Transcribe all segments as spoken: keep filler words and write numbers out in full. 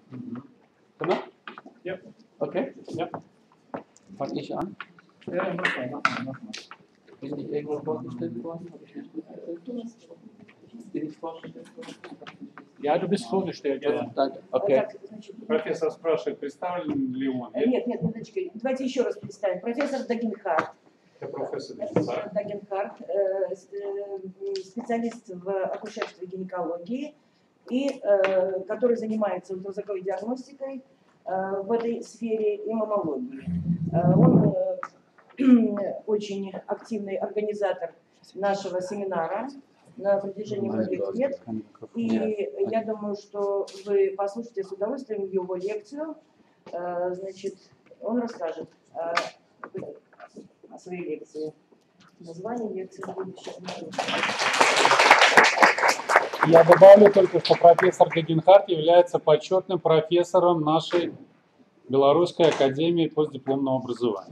Genau? Ja. Okay. Ja. Fange ich an? Ja, mach mal, mach mal, mach mal. Bin ich irgendwo vorgestellt worden? Habe ich nicht mitgestellt? Bin ich vorgestellt worden? Ja, du bist vorgestellt. Ja, Ja. danke. Okay. Профессор спрашивает, представлен ли он? Нет, нет, минуточку. Давайте еще раз представим. Профессор Дагенхарт. Я профессор Профессор Дагенхарт, э, специалист в акушерстве и гинекологии, и, э, который занимается ультразвуковой диагностикой э, в этой сфере и маммологии. Э, он э, очень активный организатор нашего семинара на протяжении многих лет. И я думаю, что вы послушаете с удовольствием его лекцию. Э, значит, он расскажет о, о своей лекции. Название лекции будет сейчас. Я добавлю только, что профессор Дагенхарт является почетным профессором нашей Белорусской академии постдипломного образования.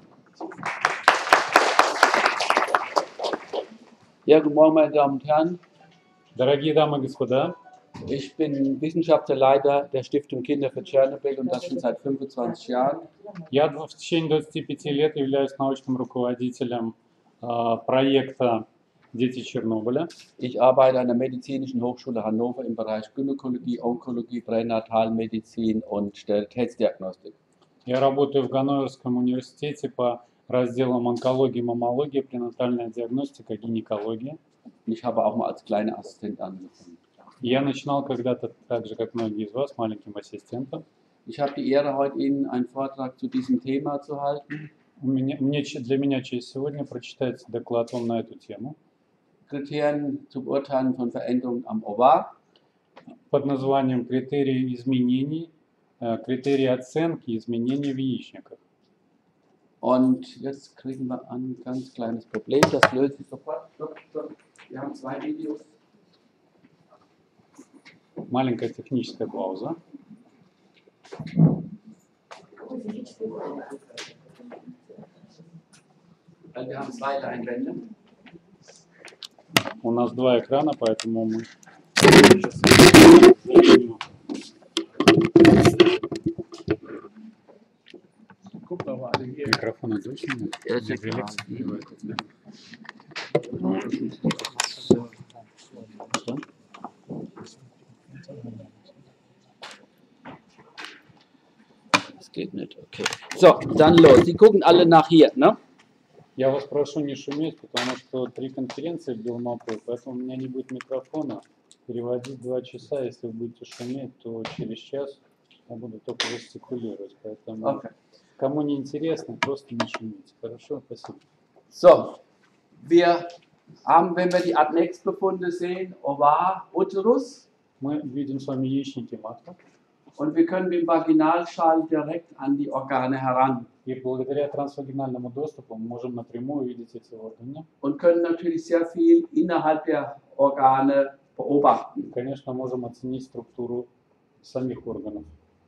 Ja, guten Morgen, meine Damen und Herren. Дорогие дамы и господа, Ich bin Wissenschaftsleiter der Stiftung Kinder für Tschernobyl und das schon seit fünfundzwanzig Jahren. я в течение двадцати пяти лет являюсь научным руководителем э, проекта «Дети Чернобыля». Ich arbeite an der Medizinischen Hochschule Hannover im Bereich Gynäkologie, Onkologie, Pränatalmedizin und Sterilitätsdiagnostik. Я работаю в Ганноверском университете по разделам онкологии, маммологии, пренатальная диагностика, гинекология. Ich habe auch mal als kleiner Assistent angefangen. Я начинал когда-то, так же как многие из вас, маленьким ассистентом. Ich habe die Ehre, heute Ihnen einen Vortrag zu diesem Thema zu halten. У меня, мне, для меня честь сегодня прочитать доклад вам на эту тему Kriterien zum Beurteilen von Veränderungen am Ovar. под названием «Критерии изменений», э, критерии оценки изменений в яичниках. Und jetzt kriegen wir ein ganz kleines Problem, das löst sich sofort. Stopp, stopp. Wir haben zwei Videos. Маленькая техническая пауза. Weil wir haben zwei Leinwände. У нас два экрана, поэтому мы... Микрофон отключен? Das geht nicht, okay. So, dann los. Sie gucken alle nach hier, ne? Я вас прошу не шуметь, потому что три конференции в Белмапу, поэтому у меня не будет микрофона. Переводить два часа, если вы будете шуметь, то через час я буду только жестикулировать. Поэтому, Okay. кому не интересно, просто не шумите. Хорошо? Спасибо. So, wir haben, wenn wir die Adnex-Befunde sehen, Ovar, Uterus. Мы видим с вами яичники маток. Und wir können mit dem Vaginalschal direkt an die Organe heran. И благодаря трансвагинальному доступу мы можем напрямую увидеть эти органы. Und können natürlich sehr viel innerhalb der Organe beobachten. Конечно, можем оценить структуру самих органов.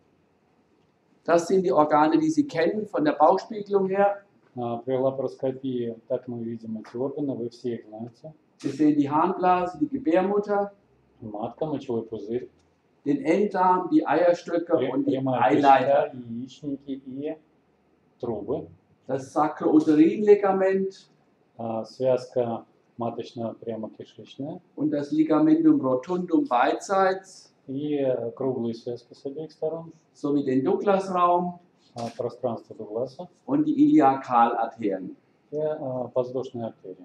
Das sind die Organe, die Sie kennen von der Bauchspiegelung her. А, При лапароскопии так мы видим эти органы, вы все их знаете. Sie sehen die Harnblase, die Gebärmutter, Матка, мочевой пузырь, den Enddarm, die Eierstöcke пре- und die прямая Eileiter. кишка, яичники и трубы. Das Sacro-Uterin-Ligament А, Связка маточно-прямокишечная und das Ligamentum rotundum beidseits и э, круглые связки с обеих сторон. sowie den Douglas-Raum А, Пространство Дугласа und die Iliakalarterien. и а, подвздошные артерии.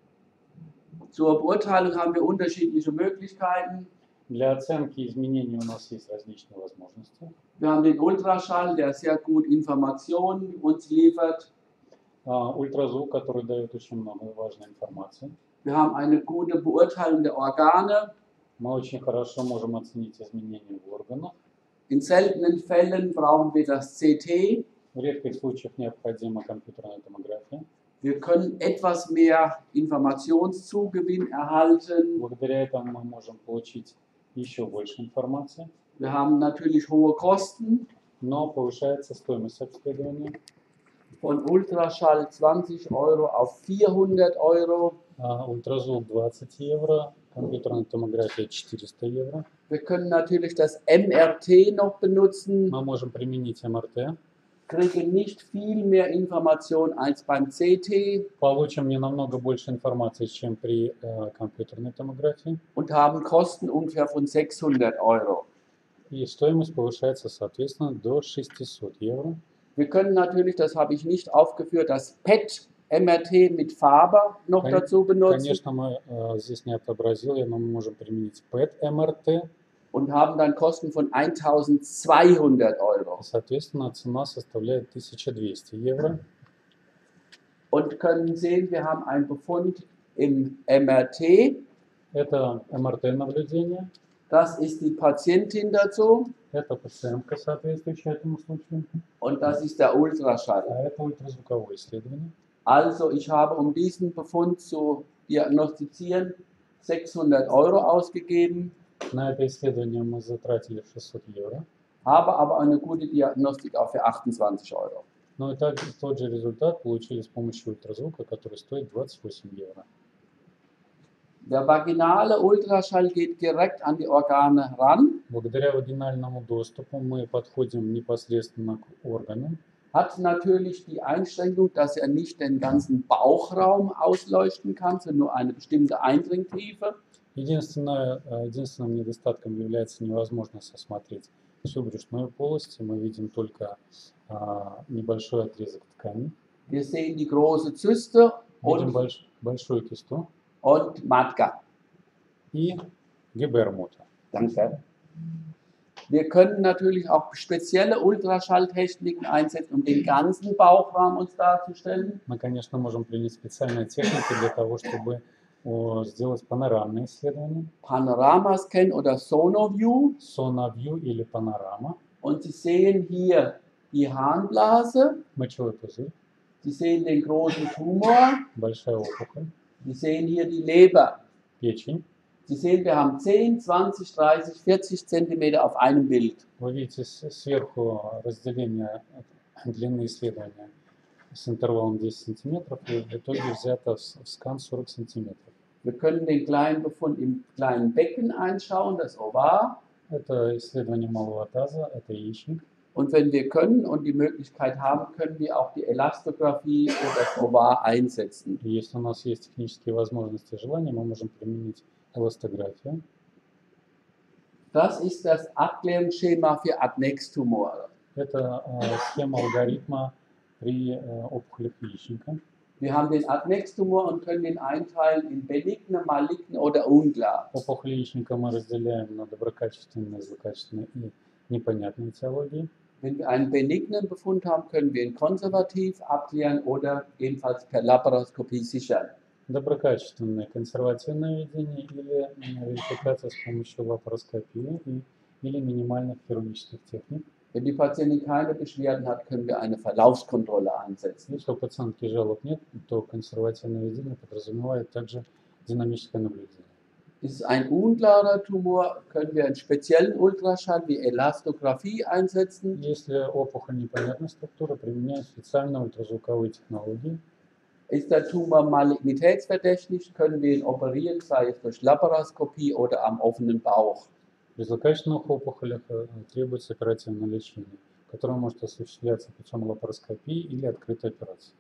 Zur Beurteilung haben wir unterschiedliche Möglichkeiten. Для оценки изменений у нас есть различные возможности. Wir haben den Ultraschall, der sehr gut Informationen uns liefert. А, Ультразвук, который дает очень много важной информации. Wir haben eine gute Beurteilung der Organe. Мы очень хорошо можем оценить изменения в органах. In seltenen Fällen brauchen wir das C T. В редких случаях необходима компьютерная томография. Wir können etwas mehr Informationszugewinn erhalten. Благодаря этому мы можем получить еще больше информации. Wir haben natürlich hohe Kosten. Но повышается стоимость обследования. Von Ultraschall zwanzig Euro auf vierhundert Euro. А, Ультразвук двадцать евро Компьютерная томография четыреста евро. Wir können natürlich das M R T noch benutzen, Мы можем применить эм эр тэ. kriegen nicht viel mehr Information als beim C T Получим не намного больше информации, чем при э, компьютерной томографии. und haben Kosten ungefähr von sechshundert Euro. И стоимость повышается, соответственно, до шестисот евро. Wir können natürlich, das habe ich nicht aufgeführt, das P E T M R T mit Farbe noch Кон- dazu benutzen Конечно, мы э, здесь не отобразил, но мы можем применить пэ и ти эм эр тэ. und haben dann Kosten von eintausendzweihundert Euro. Соответственно, цена составляет тысяча двести евро. Und können sehen, wir haben einen Befund im M R T. Это эм эр тэ-наблюдение. Das ist die Patientin dazu Это пациентка, соответствующая этому случаю. und das ist der Ultraschall. А это ультразвуковое исследование. Also ich habe, um diesen Befund zu diagnostizieren, sechshundert Euro ausgegeben, На это исследование мы затратили шестьсот евро. habe aber eine gute Diagnostik auch für achtundzwanzig Euro. Но и так, тот же результат получили с помощью ультразвука, который стоит двадцать восемь евро. Der vaginale Ultraschall geht direkt an die Organe ran, Благодаря вагинальному доступу мы подходим непосредственно к органам. hat natürlich die Einschränkung, dass er nicht den ganzen Bauchraum ausleuchten kann, sondern nur eine bestimmte Eindringtiefe. Единственное, э, единственным недостатком является невозможность осмотреть всю брюшную полость. Мы видим только а, небольшой отрезок ткани. Wir sehen die große Zyste Видим und, больш- большую кисту und Matka. и гибермота. Danke. Wir können natürlich auch spezielle Ultraschalltechniken einsetzen, um den ganzen Bauchraum uns darzustellen. Мы, конечно, можем применить специальные техники для того, чтобы о, сделать панорамное исследование. Panoramascan oder Sonoview. Sonoview или панорама. Und Sie sehen hier die Harnblase, Мочевой пузырь. Sie sehen den großen Tumor, Большая опухоль. Sie sehen hier die Leber. Печень. Sie sehen, wir haben zehn, zwanzig, dreißig, vierzig Zentimeter auf einem Bild. Вы видите с- сверху разделение длины исследования с интервалом десять сантиметров, и в итоге взято в с- в скан сорок сантиметров. Wir können den kleinen Befund im kleinen Becken einschauen, das Ovar. Это исследование малого таза, это яичник. Und wenn wir können und die Möglichkeit haben, können wir auch die Elastographie für das Ovar einsetzen. И если у нас есть технические возможности и желания, мы можем применить эластографию. Das ist das Abklärungsschema für Adnextumore. Это э, схема алгоритма при э, опухолях яичника. Wir haben den Adnextumor und können den einteilen in benigne, maligne oder unklar. Опухоль яичника мы разделяем на доброкачественные, злокачественные и непонятные этиологии. Wenn wir einen benignen Befund haben, können wir ihn konservativ abklären oder ebenfalls per Laparoskopie sichern. Доброкачественное консервативное ведение или м, верификация с помощью лапароскопии и- или минимальных хирургических техник. Wenn die Patientin keine Beschwerden hat, können wir eine Verlaufskontrolle einsetzen. Если у пациентки жалоб нет, то консервативное ведение подразумевает также динамическое наблюдение. Ist es ein unklarer Tumor, können wir einen speziellen Ultraschall wie Elastographie einsetzen. Если опухоль непонятной структуры, применяем специальные ультразвуковые технологии. Ist der Tumor malignitätsverdächtig, können wir ihn operieren, sei es durch Laparoskopie oder am offenen Bauch. При злокачественных опухолях э, требуется оперативное лечение, которое может осуществляться путем лапароскопии или открытой операции.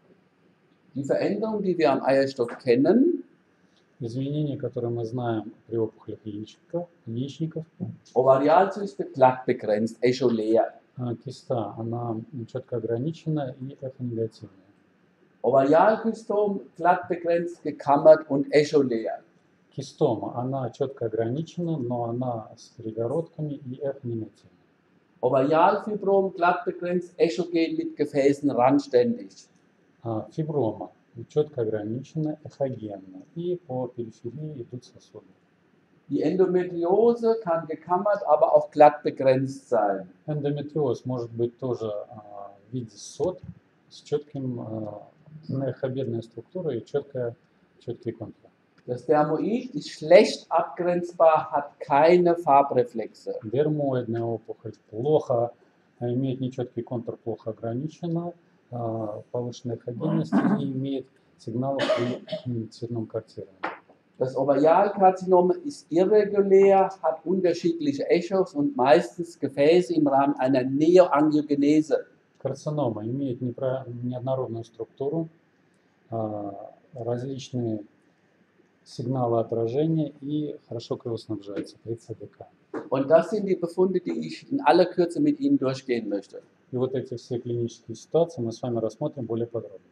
Die Veränderung, die wir am Eierstock kennen, Изменения, которые мы знаем при опухолях яичников, яичников Ovarialzyste glatt begrenzt, echolär. э, киста, она четко ограничена и эхонегативная. Ovarialkystom glatt begrenzt, gekammert und echolär. Кистома, она четко ограничена, но она с перегородками и эхонегативна. Ovarialfibrom glatt begrenzt, echogen mit Gefäßen randständig. А фиброма четко ограничена, эхогенна, и по периферии идут сосуды. Die Endometriose kann gekammert, aber auch glatt begrenzt sein. Эндометриоз может быть тоже а, в виде сот с четким, а, эхобедной структурой и четко, четкий контур. Das Dermoid ist schlecht abgrenzbar, hat keine Farbreflexe. Дермоидная опухоль плохо, а, имеет нечеткий контур, плохо ограничена, а, повышенная эхогенность и имеет сигналы при м, цветном картировании. Das Ovarialkarzinom ist irregulär, hat unterschiedliche Echos und meistens Gefäße im Rahmen einer Neoangiogenese. Карцинома имеет непра- неоднородную структуру, а, различные сигналы отражения и хорошо кровоснабжается при цэ дэ ка. Und das sind die Befunde, die ich in aller Kürze mit Ihnen durchgehen möchte. И вот эти все клинические ситуации мы с вами рассмотрим более подробно.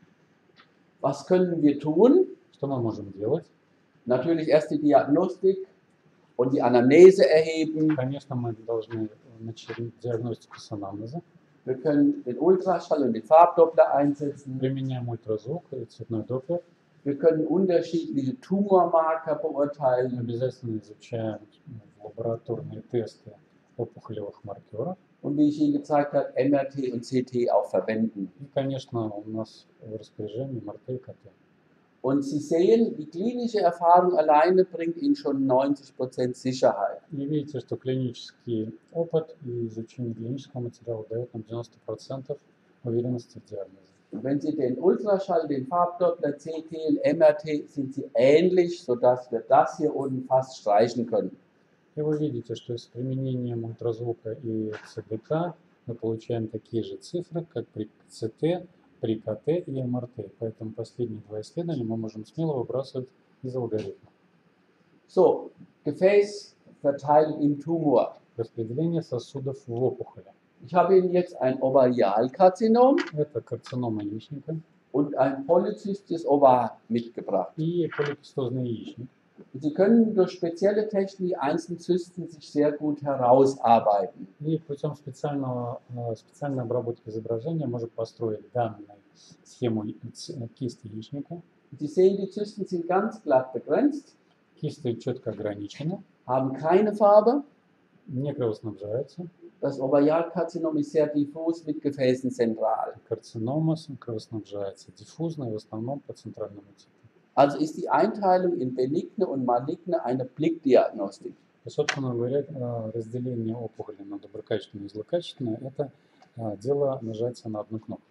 Was können wir tun? Что мы можем делать? Natürlich erst die Diagnostik und die Anamnese erheben. Конечно, мы должны начать диагностику с анамнеза. Wir können den Ultraschall und den Farbdoppler einsetzen. Применяем ультразвук и цветной доплер. Wir können unterschiedliche Tumormarker beurteilen. Обязательно изучаем лабораторные тесты опухолевых маркеров. Und wie ich Ihnen gezeigt habe, эм эр тэ und цэ тэ auch verwenden. И, конечно, у нас в распоряжении эм эр тэ и ка тэ. Und Sie sehen, die klinische Erfahrung alleine bringt Ihnen schon neunzig Prozent Sicherheit. И видите, что клинический опыт и изучение клинического материала дает нам девяносто процентов уверенности в диагнозе. Und wenn Sie den Ultraschall, den Farbdoppler, цэ тэ und эм эр тэ, sind sie ähnlich, sodass wir das hier unten fast streichen können. И вы видите, что с применением ультразвука и цэ дэ ка мы получаем такие же цифры, как при цэ тэ, при ка тэ и эм эр тэ. Поэтому последние два исследования мы можем смело выбрасывать из алгоритма. So, Gefäßverteilung im Tumor. Распределение сосудов в опухоли. Ich habe Ihnen jetzt ein Ovarialkarzinom Это карцинома яичника und ein polyzystisches Ovar mitgebracht. и поликистозный яичник. Sie können durch spezielle Technik die einzelnen Zysten sich sehr gut herausarbeiten. И путем специального, э, специальной обработки изображения можем построить данную схему ц- кисти яичника. Sie sehen, die Zysten sind ganz glatt begrenzt, Кисти четко ограничены, haben keine Farbe. не кровоснабжаются. Das Ovarialkarzinom ist sehr diffus mit Gefäßen zentral. Карцинома с- кровоснабжается диффузно и в основном по центральному типу. Also ist die Einteilung in benigne und maligne eine Blickdiagnostik. И, собственно говоря, э, разделение опухоли на доброкачественную и злокачественную – это э, дело нажатия на одну кнопку.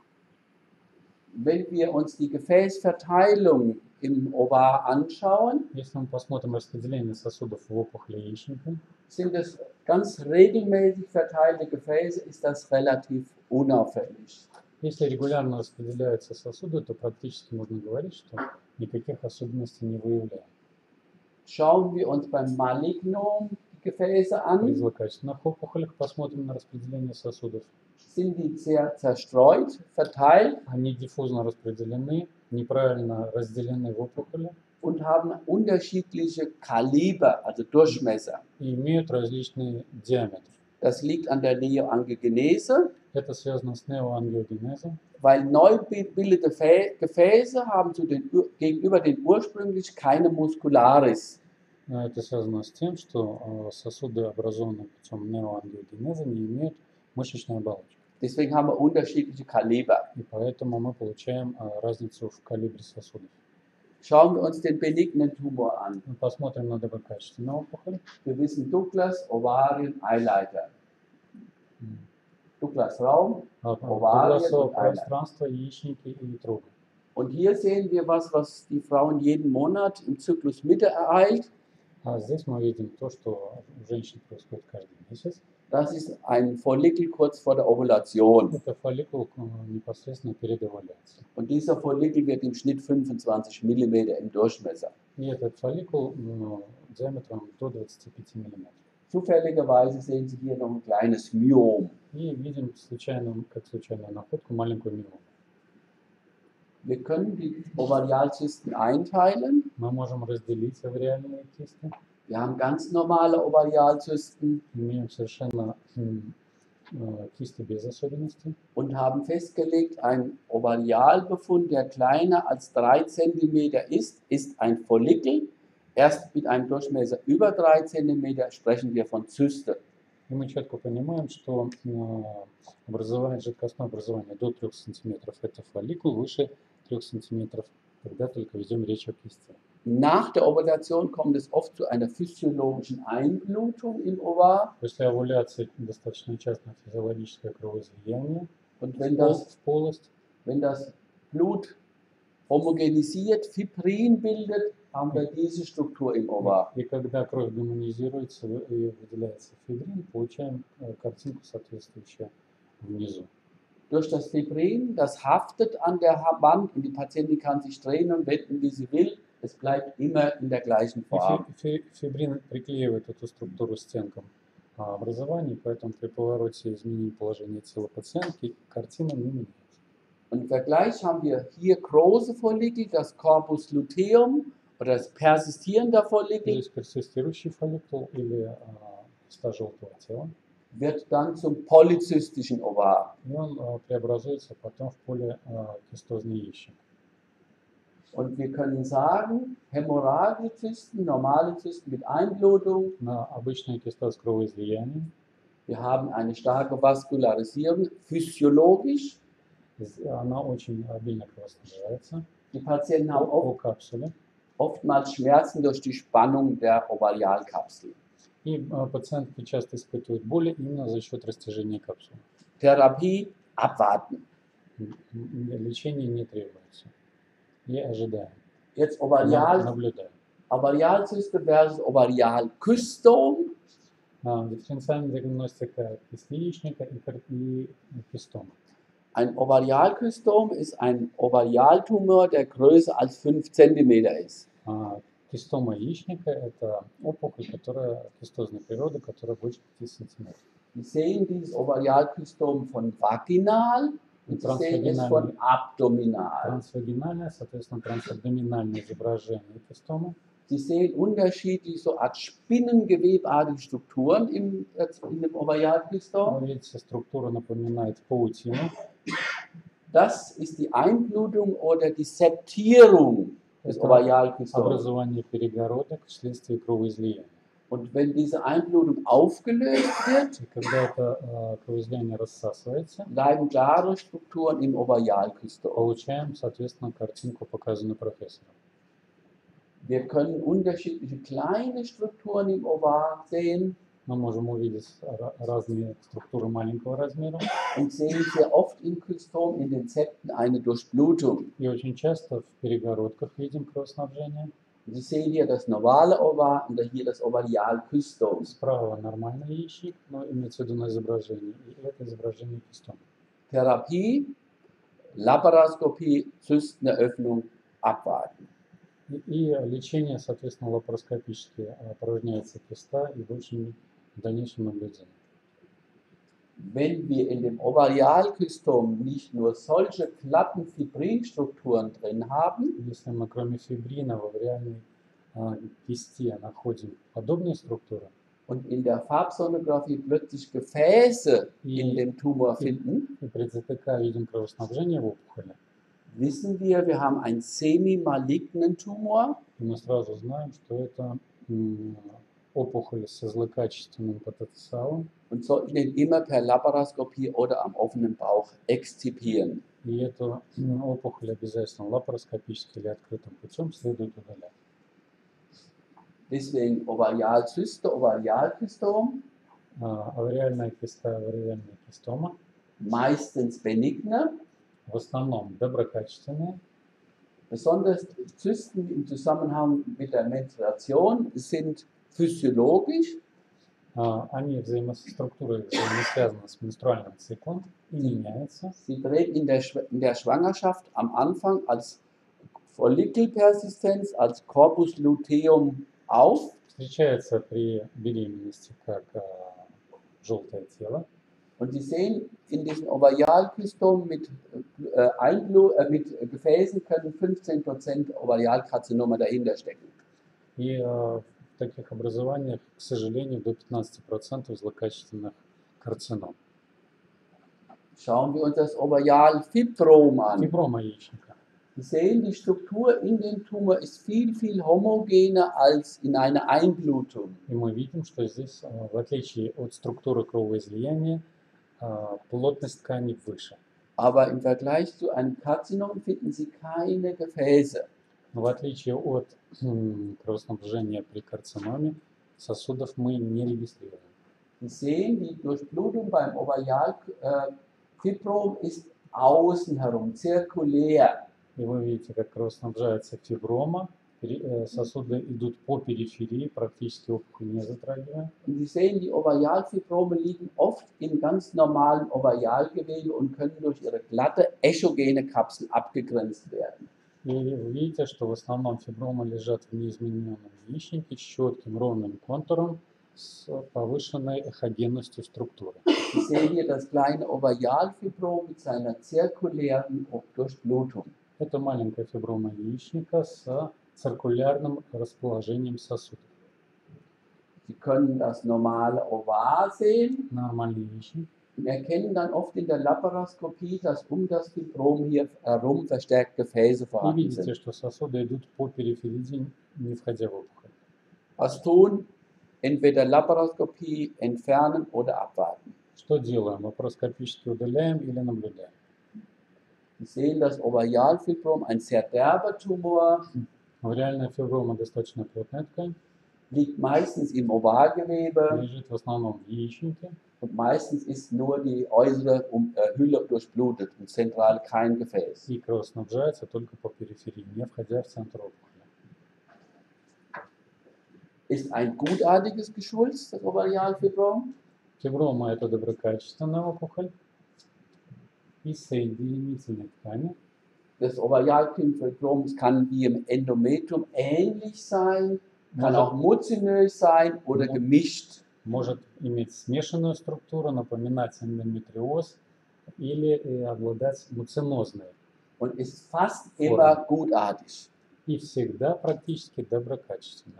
Wenn wir uns die Gefäßverteilung im Ovar anschauen, Если мы посмотрим распределение сосудов в опухоли яичника, sind es ganz regelmäßig verteilte Gefäße, ist das relativ unauffällig. если регулярно распределяются сосуды, то практически можно говорить, что никаких особенностей не выявляем. Schauen wir uns beim Malignom die Gefäße При an, злокачественных опухолях посмотрим на распределение сосудов. sind die sehr zerstreut, verteilt Они диффузно распределены, неправильно разделены в опухоли und haben unterschiedliche Kaliber, also Durchmesser. и имеют различный диаметр. Das liegt an der Neoangiogenese, Это связано с неоангиогенезом, weil neu gebildete Fä- Gefäße haben zu den, ur- gegenüber den ursprünglich keine Muscularis. А это связано с тем, что э, сосуды, образованные путем неоангиогенеза, не имеют мышечной оболочки. Deswegen haben wir unterschiedliche Kaliber. И поэтому мы получаем э, разницу в калибре сосудов. Schauen wir uns den benignen Tumor an. Мы посмотрим на доброкачественную опухоль. Wir wissen Douglas, Ovarien, Eileiter. М. Douglas Raum. А, Овария, Дугласово Айля. пространство, яичники и трубы. Und hier sehen wir was, was die Frauen jeden Monat im Zyklus Mitte ereilt. А здесь мы видим то, что у женщин происходит каждый месяц. Das ist ein Follikel kurz vor der Ovulation. Это фолликул э, непосредственно перед овуляцией. Und dieser Follikel wird im Schnitt fünfundzwanzig Millimeter im Durchmesser. И этот фолликул ну, диаметром до двадцати пяти миллиметров. Zufälligerweise sehen Sie hier noch ein kleines Myom. И видим случайно, как случайную находку маленькую миому. Wir können die Ovarialzysten einteilen. Мы можем разделить овариальные кисты. Wir haben ganz normale Ovarialzysten Имеем совершенно м, э, кисти без особенностей. und haben festgelegt, ein Ovarialbefund, der kleiner als drei Zentimeter ist, ist ein Follikel. Erst mit einem Durchmesser über drei Zentimeter sprechen wir von Zyste. И мы четко понимаем, что э, образование, жидкостное образование до трёх сантиметров – это фолликул, выше трёх сантиметров, когда только ведем речь о кисти. Nach der Ovulation kommt es oft zu einer physiologischen Einblutung im Ovar. После овуляции достаточно часто физиологическое кровоизлияние Und в wenn пол- das, в полость. wenn das Blut homogenisiert, Fibrin bildet, haben wir diese Struktur im Ovar. И когда кровь гомонизируется вы- и выделяется фибрин, получаем э, картинку соответствующую внизу. Durch das Fibrin, das haftet an der Ha- Wand und die Patientin kann sich drehen und wenden, wie sie will. Es bleibt immer in der gleichen И Form. фи- фи- фибрин приклеивает эту структуру стенкам а, образования, поэтому при повороте изменения положения тела пациентки картина не меняется. Und im Vergleich haben wir hier große Follikel, das Corpus luteum oder das persistierende Follikel Здесь персистирующий фолликул или а, киста желтого тела, wird dann zum polyzystischen Ovar. и он а, преобразуется потом в поликистозный яичник. Und wir können sagen, hämorrhagische Zysten, normale Zysten mit Einblutung, На обычный кистоз кровоизлияния wir haben eine starke Vaskularisierung, physiologisch. з- она очень обильно кровоснабжается Die Patienten по, haben по oft, капсуле. oftmals Schmerzen durch die Spannung der Ovarialkapsel. И а, пациентки часто испытывают боли именно за счет растяжения капсулы. Therapie abwarten. М, м, Лечение не требуется. И ожидаем. Jetzt Наб- Ovarial, Наблюдаем. Ovarialzyste versus Ovarialkystom. А, Дифференциальная диагностика кисты яичника и, кар- и кистома. Ein Ovarialkystom ist ein Ovarialtumor, der größer als fünf Zentimeter ist. А, Кистома яичника – это опухоль, которая кистозной природы, которая больше пяти сантиметров. Sie sehen dieses Ovarialkystom von vaginal und Sie sehen es von abdominal. Трансвагинальное, соответственно, трансабдоминальное изображение кистома. Sie sehen unterschiedlich so Art spinnengewebartige Strukturen im, in dem Ovarialkystom. Вы видите, структура напоминает паутину. Das ist die Einblutung oder die Septierung des Это Ovarialkystoms. образование перегородок вследствие кровоизлияния. Und wenn diese Einblutung aufgelöst wird, И когда это э, кровоизлияние рассасывается, bleiben klare Strukturen im Ovarialkystom. получаем, соответственно, картинку, показанную профессором. Wir können unterschiedliche kleine Strukturen im Ovar sehen Мы можем увидеть ра- разные структуры маленького размера. und sehen sehr oft im Kystom, in den Septen, eine Durchblutung. И очень часто в перегородках видим кровоснабжение. Sie sehen hier das normale Ovar und hier das Ovarialkystom. Справа нормальный яичник, но имеется в виду на изображении. И это изображение кистома. Therapie, Laparoskopie, Zysteneröffnung, abwarten. И, и лечение, соответственно, лапароскопически э, опорожняется киста и больше не- в дальнейшем наблюдении. Wenn wir in dem Ovarialkystom nicht nur solche glatten Fibrinstrukturen drin haben, Если мы кроме фибрина в реальной э, кисте находим подобные структуры, und in der Farbsonographie plötzlich Gefäße in и, dem Tumor finden, и при ЦТК видим кровоснабжение в опухоли, wissen wir, wir haben einen semi-malignen Tumor. и мы сразу знаем, что это м, опухоль со злокачественным потенциалом, Und sollten den immer per Laparoskopie oder am offenen Bauch extipieren. и эту м, опухоль обязательно лапароскопически или открытым путем следует удалять. Deswegen Ovarialzyste, Ovarialkystom, А, Авариальная киста, авариальная кистома meistens benigne. в основном доброкачественные. Besonders Zysten im Zusammenhang mit der Menstruation sind physiologisch. А, Они взаимоструктуры взаимосвязаны с менструальным циклом и меняются. Sie treten in der, Schw- in der Schwangerschaft am Anfang als Follikelpersistenz, als Corpus luteum auf. Встречаются при беременности как а, желтое тело. Und Sie sehen, in diesem Ovarialkystom mit, äh, Einblu äh, mit Gefäßen können fünfzehn Prozent Ovarialkarzinome dahinter stecken. И а, в таких образованиях, к сожалению, до пятнадцати процентов злокачественных карцином. Schauen wir uns das Ovarialfibrom an. Фиброма яичника. Sie sehen, die Struktur in dem Tumor ist viel, viel homogener als in einer Einblutung. И мы видим, что здесь, а, в отличие от структуры кровоизлияния, а, плотность ткани выше. Aber im Vergleich zu einem Karzinom finden Sie keine Gefäße. Но в отличие от м, кровоснабжения при карциноме, сосудов мы не регистрируем. Sie sehen, die Durchblutung beim Ovarialfibrom ist außen herum, zirkulär. И вы видите, как кровоснабжается фиброма пере- э, сосуды идут по периферии, практически опухоль не затрагивая. Und Sie sehen, die Ovarialfibrome liegen oft im ganz normalen Ovarialgewebe und können durch ihre glatte echogene Kapsel abgegrenzt werden. И вы видите, что в основном фибромы лежат в неизмененном яичнике с четким ровным контуром с повышенной эхогенностью структуры. Sie sehen hier das kleine Ovarialfibrom mit seiner zirkulären Durchblutung. Это маленькая фиброма яичника с циркулярным расположением сосудов. Sie können das normale Ovar sehen Нормальный яичник. und erkennen dann oft in der Laparoskopie, dass um das Fibrom hier herum verstärkt Gefäße И vorhanden видите, sind. что сосуды идут по периферии, не входя в опухоль. Was tun? Entweder Laparoskopie entfernen oder abwarten. Что делаем? Лапароскопически удаляем или наблюдаем? Sie sehen das Ovarialfibrom, ein sehr derber Tumor, Вариальная фиброма достаточно плотная ткань, liegt meistens im Ovalgewebe лежит в основном в яичнике, und meistens ist nur die äußere um, äh, Hülle durchblutet und zentral kein Gefäß. и кровоснабжается только по периферии, не входя в центр опухоли. Ist ein gutartiges Geschwulst, das Ovarialfibrom. Фиброма – это доброкачественная опухоль из соединительной ткани. Das Ovarialfibrom kann wie im Endometrium ähnlich sein, kann auch muzinös sein oder gemischt. Может иметь смешанную структуру, напоминать эндометриоз или э, обладать муцинозной. Und ist fast immer gutartig. И всегда практически доброкачественная.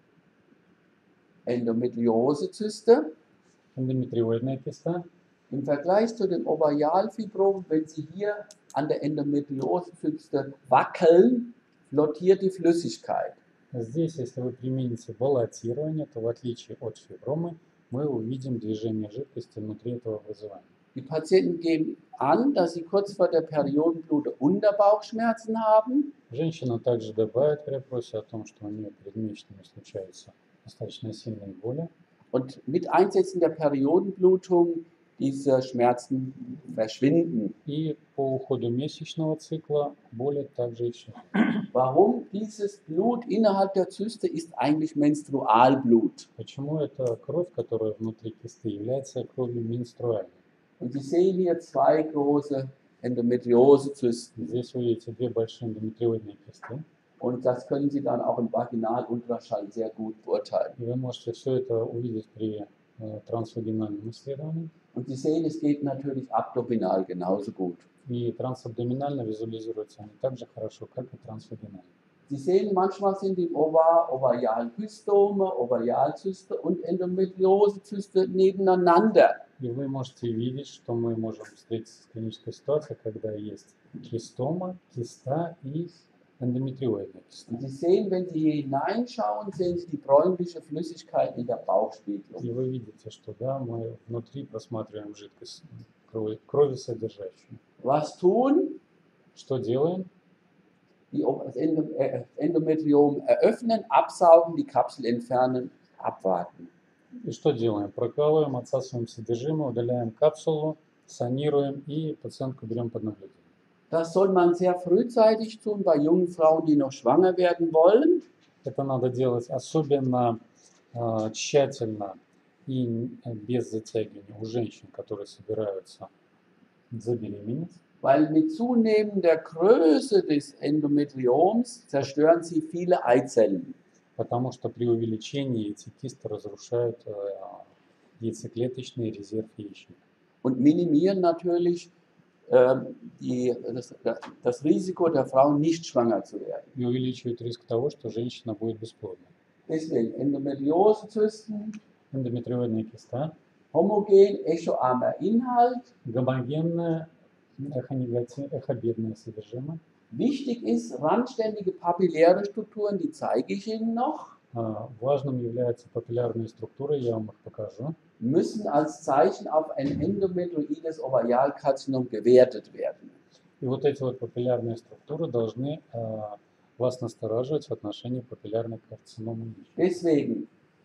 Endometriosezyste. Эндометриоидная киста. Im Vergleich zu dem Ovarialfibrom, wenn Sie hier an der Endometriosezyste wackeln, flottiert die Flüssigkeit. Здесь, если вы примените баллотирование, то в отличие от фибромы, мы увидим движение жидкости внутри этого образования. Die Patienten geben an, dass sie kurz vor der Periodenblute Unterbauchschmerzen haben. Женщина также добавит при опросе о том, что у нее перед месячными случаются достаточно сильные боли. Und mit Einsetzen der Periodenblutung diese Schmerzen verschwinden. И по уходу месячного цикла боли также исчезнут. Warum? Dieses Blut innerhalb der Zyste ist eigentlich Menstrualblut. Почему эта кровь, которая внутри кисты, является кровью менструальной? Und Sie sehen hier zwei große Endometriosezysten. Здесь вы видите две большие эндометриоидные кисты. Und das können Sie dann auch im Vaginalultraschall sehr gut beurteilen. И вы можете все это увидеть при э, трансвагинальном исследовании. Und Sie sehen, es geht natürlich abdominal genauso gut. И трансабдоминально визуализируются они так же хорошо, как и трансвагинально. Sie sehen, manchmal sind im Ovar Ovarialkystome, Ovarialzyste und Endometriosezyste nebeneinander. И вы можете видеть, что мы можем встретиться с клинической ситуацией, когда есть кистома, киста и эндометриоидная киста. Und Sie sehen, wenn Sie hier hineinschauen, sehen Sie die bräunliche Flüssigkeit in der Bauchspiegelung. И вы видите, что да, мы внутри просматриваем жидкость крови, крови содержащую. Was tun? Что делаем? Die, das Endo- äh, Endometriom eröffnen, absaugen, die Kapsel entfernen, abwarten. И что делаем? Прокалываем, отсасываем содержимое, удаляем капсулу, санируем и пациентку берем под наблюдение. Das soll man sehr frühzeitig tun bei jungen Frauen, die noch schwanger werden wollen. Это надо делать особенно э, тщательно и без затягивания у женщин, которые собираются забеременеть. Weil mit zunehmender Größe des Endometrioms zerstören sie viele Eizellen. Потому что при увеличении эти кисты разрушают э, яйцеклеточный резерв яичника. Und minimieren natürlich ähm, die, das, das Risiko der Frau, nicht schwanger zu werden. И увеличивают риск того, что женщина будет бесплодна. Deswegen Endometriosezysten, Эндометриоидная киста, homogen, echoarmer Inhalt. гомогенное, эхонегатив, эхобедное содержимое. Wichtig ist, randständige papilläre Strukturen, die zeige ich Ihnen noch, А, Важным являются папиллярные структуры, я вам их покажу. müssen als Zeichen auf ein endometrioides Ovarialkarzinom gewertet werden. И вот эти вот папиллярные структуры должны а, вас настораживать в отношении папиллярной карциномы яичника. Deswegen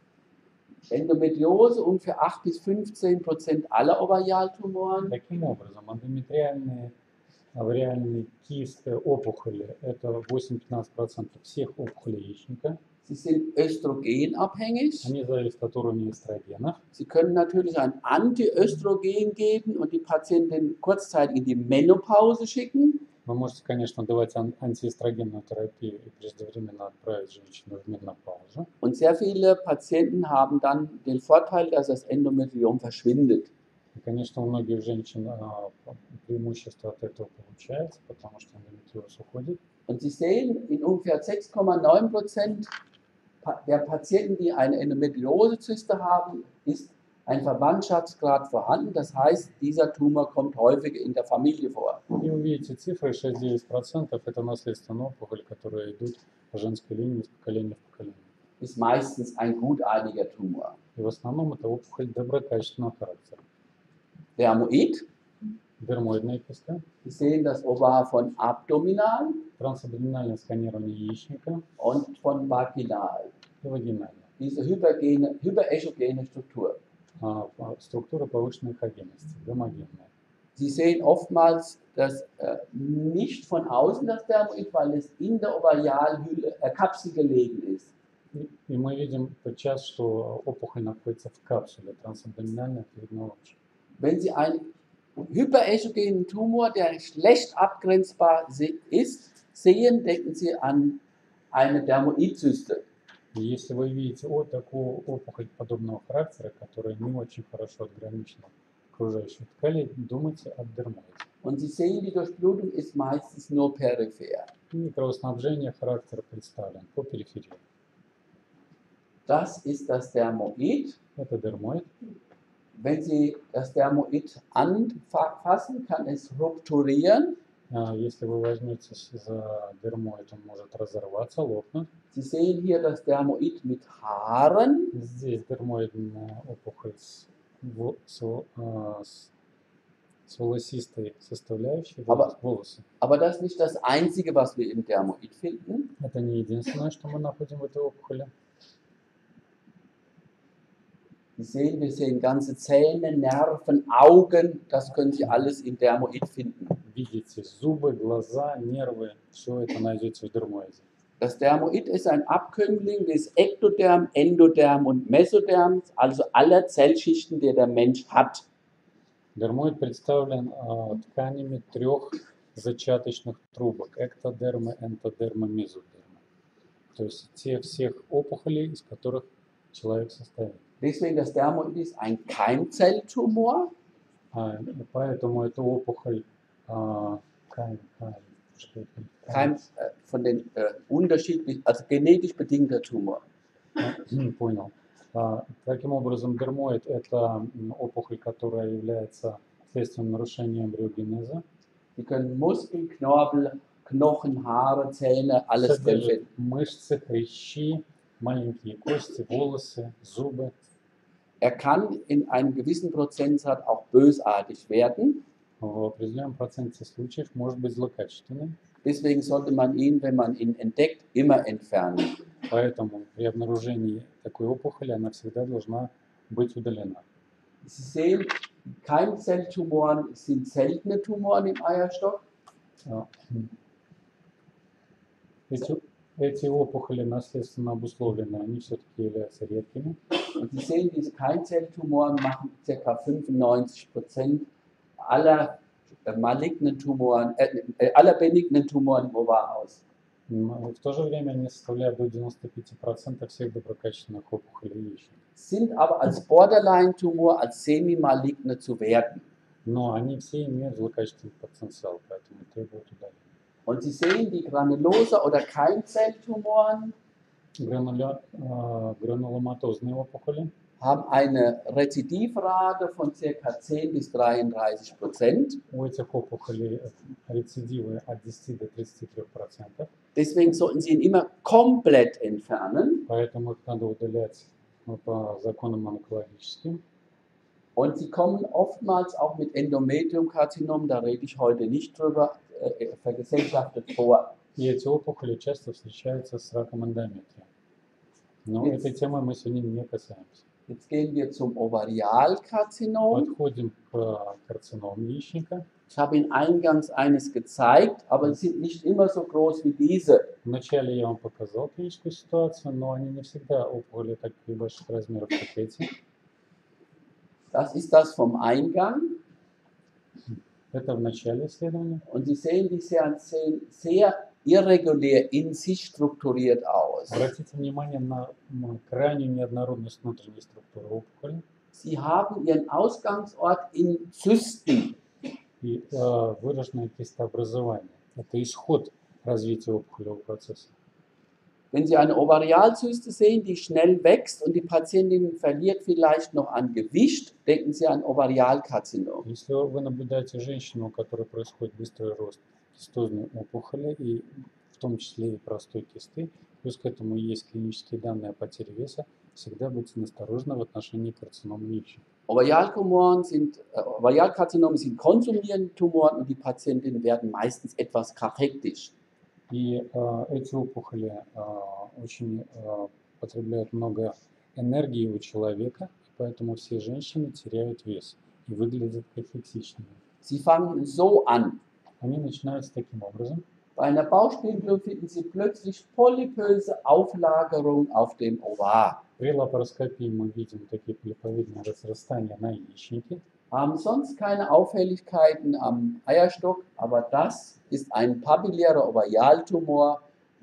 Endometriose ungefähr acht bis fünfzehn Prozent aller Ovarialtumoren. Таким образом, эндометриальные А в реальной кист э, опухоли это восемь-пятнадцать процентов всех опухолей яичника. Sie sind östrogenabhängig. Они зависят от уровня эстрогенов. Sie können natürlich ein Antiöstrogen geben und die Patientin kurzzeitig in die Menopause schicken. Вы можете, конечно, давать ан- антиэстрогенную терапию и преждевременно отправить женщину в менопаузу. Und sehr viele Patienten haben dann den Vorteil, dass das Endometriom verschwindet. И, конечно, у многих женщин а, преимущество от этого получается, потому что эндометриоз уходит. Und Sie sehen, in ungefähr sechs Komma neun Prozent der Patienten, die eine Endometriosezyste haben, ist ein Verwandtschaftsgrad vorhanden. Das heißt, dieser Tumor kommt häufiger in der Familie vor. И увидите цифры шесть-девять процентов это наследственные опухоли, которые идут по женской линии из поколения в поколение. Ist meistens ein gutartiger Tumor. И в основном это опухоль доброкачественного характера. Dermoid, Дермоидная киста, Sie sehen das ovar von abdominal трансабдоминальное сканирование яичника und von vaginal. и вагинальное. Diese hypergene, hyperechogene Struktur. А, а, структура повышенной когенности, гомогенная. Sie sehen oftmals das äh, nicht von außen das Dermoid, weil es in der Ovarialhülle, äh, Kapsel gelegen ist. И, и мы видим подчас, что опухоль находится в капсуле, трансабдоминальная, это видно лучше. Wenn Sie einen hyperechogenen Tumor, der schlecht abgrenzbar se- ist, sehen, denken Sie an eine Dermoidzyste. И если вы видите вот такую опухоль подобного характера, которая не очень хорошо отграничена от окружающей ткани, думайте о дермоиде. Und Sie sehen, die Durchblutung ist meistens nur peripher. И кровоснабжение характера представлен по периферии. Das ist das Dermoid. Это дермоид. Wenn Sie das Dermoid anfassen, kann es rupturieren. А Если вы возьметесь за дермоид, он может разорваться, лопнуть. Sie sehen hier das Dermoid mit Haaren. Здесь дермоидная опухоль с, во- с, а, с- с волосистой составляющей, Aber- волос- волосы. Aber das ist nicht das Einzige, was wir im Dermoid finden. Это не единственное, что мы находим в этой опухоли. Sie sehen, wir sehen ganze Zähne, Nerven, Augen. Das können Sie alles im Dermoid finden. Видите зубы, глаза, нервы, все это найдете в дермоиде. Das Dermoid ist ein Abkömmling des Ektoderm, Endoderm und Mesoderm, also aller Zellschichten, die der Mensch hat. Дермоид представлен а, тканями трех зачаточных трубок: эктодерма, энтодерма, мезодерма. То есть те всех опухолей, из которых человек состоит. Deswegen das Dermoid ist ein Keimzelltumor. А, и поэтому эта опухоль а, кайм, кайм, что это? Keim, äh, von den äh, unterschiedlich, also genetisch bedingter Tumor. Кайм. Понял. А, таким образом, дермоид – это м, опухоль, которая является следствием нарушения эмбриогенеза. Sie können Muskeln, Knorpel, Knochen, Haare, Zähne, alles drin Содержит finden. мышцы, хрящи, маленькие кости, волосы, зубы. Er kann in einem gewissen Prozentsatz auch bösartig werden. В определенном проценте случаев может быть злокачественным. Deswegen sollte man ihn, wenn man ihn entdeckt, immer entfernen. Поэтому при обнаружении такой опухоли она всегда должна быть удалена. Sie sehen, Keimzelltumoren sind seltene Tumoren im Eierstock. А, м. Эти, эти опухоли наследственно обусловлены, они все-таки являются редкими. Und Sie sehen, diese Keimzelltumoren machen ca. fünfundneunzig Prozent aller äh, malignen Tumoren, äh, äh, aller benignen Tumoren im Ovar aus. Но в то же время они составляют до девяноста пяти процентов всех доброкачественных опухолей яичника. Sind aber als Borderline-Tumor, als semi-maligne zu werten. Но они все имеют злокачественный потенциал, поэтому требуют удаления. Und Sie sehen, die Granulosa- oder Keimzelltumoren Грануля, а, грануломатозные опухоли haben eine Rezidivrate von ca. zehn bis dreiunddreißig Prozent. у этих опухолей рецидивы от десяти до тридцати трёх процентов, Deswegen sollten Sie ihn immer komplett entfernen. поэтому их надо удалять ну, по законам онкологическим. Und sie kommen oftmals auch mit Endometriumkarzinom, da rede ich heute nicht drüber, äh, vergesellschaftet vor. И эти опухоли часто встречаются с раком эндометрия. Но Yes. этой темой мы сегодня не касаемся. Jetzt gehen wir zum Ovarialkarzinom. Подходим к карциному яичника. Ich habe Ihnen eingangs eines gezeigt, aber sie sind nicht immer so groß wie diese. Вначале я вам показал клиническую ситуацию, но они не всегда опухоли таких больших размеров, как эти. Das ist das vom Eingang. Это в начале исследования. Und Sie sehen, die sehen sehr irregulär in sich strukturiert aus. Обратите внимание на м, крайнюю неоднородность внутренней структуры опухоли. Sie haben ihren Ausgangsort in Zysten. И э, выраженное кистообразование. Это исход развития опухолевого процесса. Wenn Sie eine Ovarialzyste sehen, die schnell wächst und die Patientin verliert vielleicht noch an Gewicht, denken Sie an Ovarialkarzinom. Если вы наблюдаете женщину, у которой происходит быстрый рост кистозной опухоли, и в том числе и простой кисты, плюс к этому есть клинические данные о потере веса, всегда будьте насторожны в отношении карцинома яичника. Ovarialtumoren sind, äh, Ovarialkarzinome sind konsumierende Tumoren und die Patientinnen werden meistens etwas kachektisch. И э, эти опухоли э, очень э, потребляют много энергии у человека, и поэтому все женщины теряют вес и выглядят кахексичными. Sie fangen so an. Они начинаются таким образом. Bei einer Bauchspiegelung finden Sie plötzlich polypöse Auflagerung auf dem Ovar. При лапароскопии мы видим такие полиповидные разрастания на яичнике. Haben sonst keine Auffälligkeiten am Eierstock, aber das ist ein papillärer Ovarialtumor.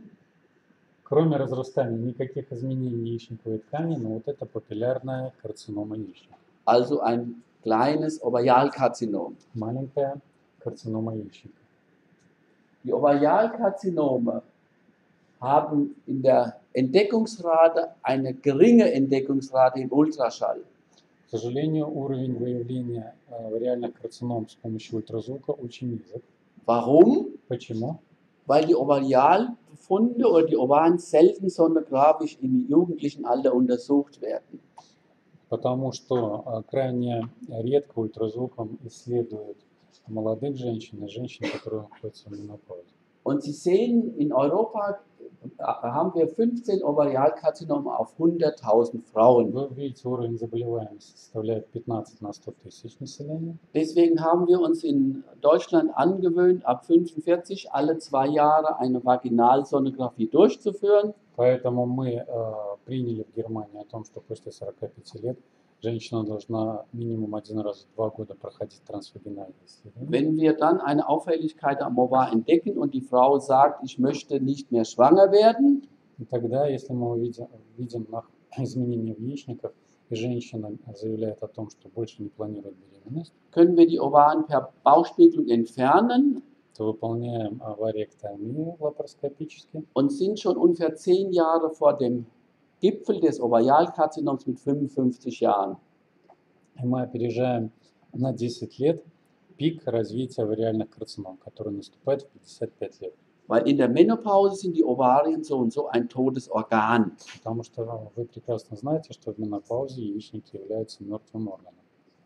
Кроме разрастания, никаких изменений яичниковой ткани, но вот это папиллярная карцинома яичника. Also ein kleines Ovarialkarzinom. Маленькая карцинома яичника. Die Ovarialkarzinome haben in der Entdeckungsrate eine geringe Entdeckungsrate im Ultraschall. К сожалению, уровень выявления э, вариальных карцином с помощью ультразвука очень низок. Warum? Почему? Weil die Ovarialbefunde oder die Ovaren selten sonografisch im jugendlichen Alter untersucht werden. Потому что э, крайне редко ультразвуком исследуют молодых женщин и женщин, которые находятся в менопаузе. Und Sie sehen, in Europa haben wir fünfzehn Ovarialkarzinome auf hunderttausend Frauen. Вы видите, уровень заболеваемости составляет пятнадцать на сто тысяч населения. Deswegen haben wir uns in Deutschland angewöhnt, ab fünfundvierzig alle zwei Jahre eine Vaginalsonographie durchzuführen. Поэтому мы э, приняли в Германии о том, что после сорока пяти лет женщина должна минимум один раз в два года проходить трансвагинальное исследование. Wenn wir dann eine Auffälligkeit am Ovar entdecken und die Frau sagt, ich möchte nicht mehr schwanger werden, И тогда, если мы увидим, видим на- изменения в яичниках, и женщина заявляет о том, что больше не планирует беременность, können wir die Ovaren per Bauchspiegelung entfernen то выполняем авариэктомию лапароскопически. und sind schon ungefähr zehn Jahre vor dem Gipfel des Ovarialkarzinoms mit fünfundfünfzig Jahren. И мы опережаем на десять лет пик развития авариальных карцином, который наступает в пятьдесят пять лет. Weil in der Menopause sind die Ovarien so und so ein totes Organ. Потому что вы прекрасно знаете, что в менопаузе яичники являются мертвым органом.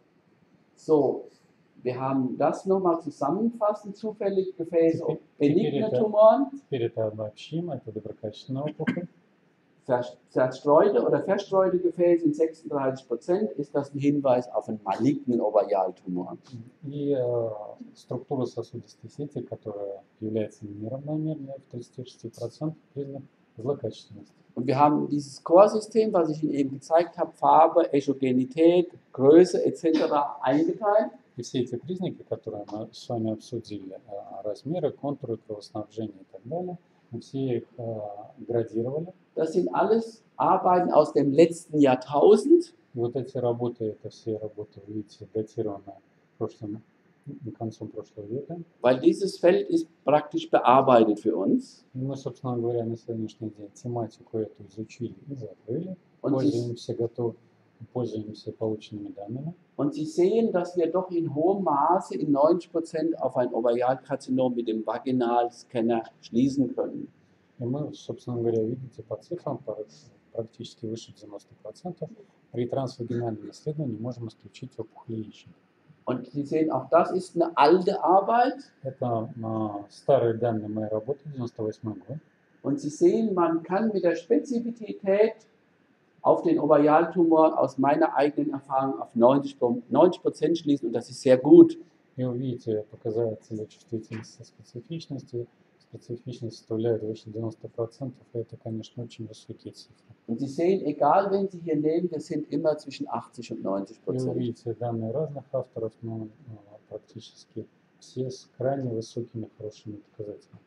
So, wir haben das nochmal zusammenfassend, zufällig Gefäße, Теперь- benigne теперь это- Tumoren, Теперь это обобщим, это доброкачественная опухоль. vers- zerstreute oder verstreute Gefäße in sechsunddreißig Prozent ist das ein Hinweis auf einen malignen Ovarialtumor. И э, структура сосудистой сети, которая является неравномерной в тридцати шести процентах, признак злокачественности. Und wir haben dieses Core-System, was ich Ihnen eben gezeigt habe, Farbe, Echogenität, Größe et cetera eingeteilt. И все эти признаки, которые мы с вами обсудили, э, размеры, контуры, кровоснабжение и так далее, мы все их э, градировали. Das sind alles Arbeiten aus dem letzten Jahrtausend. И вот эти работы, это все работы, вы видите, датированы прошлым, концом прошлого века. Weil dieses Feld ist praktisch bearbeitet für uns. И мы, собственно говоря, на сегодняшний день тематику эту изучили и закрыли. Und Sie, Пользуемся, готов, пользуемся полученными данными. und Sie sehen, dass wir doch in hohem Maße in neunzig Prozent auf ein Ovarialkarzinom mit dem Vaginalscanner schließen können. И мы, собственно говоря, видите по цифрам, по- практически выше девяноста процентов. При трансвагинальном исследовании можем исключить опухоль яичника. Und Sie sehen, auch das ist eine alte Arbeit. Это а, старые данные моей работы, девяносто восьмой год. Und Sie sehen, man kann mit der Spezifität auf den Ovarialtumor aus meiner eigenen Erfahrung auf neunzig Prozent schließen und das ist sehr gut. И увидите показатели чувствительности специфичности. Специфичность составляет выше девяноста процентов, и это, конечно, очень высокие цифры. Und Sie sehen, egal wen Sie hier nehmen, das sind immer zwischen achtzig und neunzig Вы Prozent. увидите данные разных авторов, но практически все с крайне высокими хорошими показателями.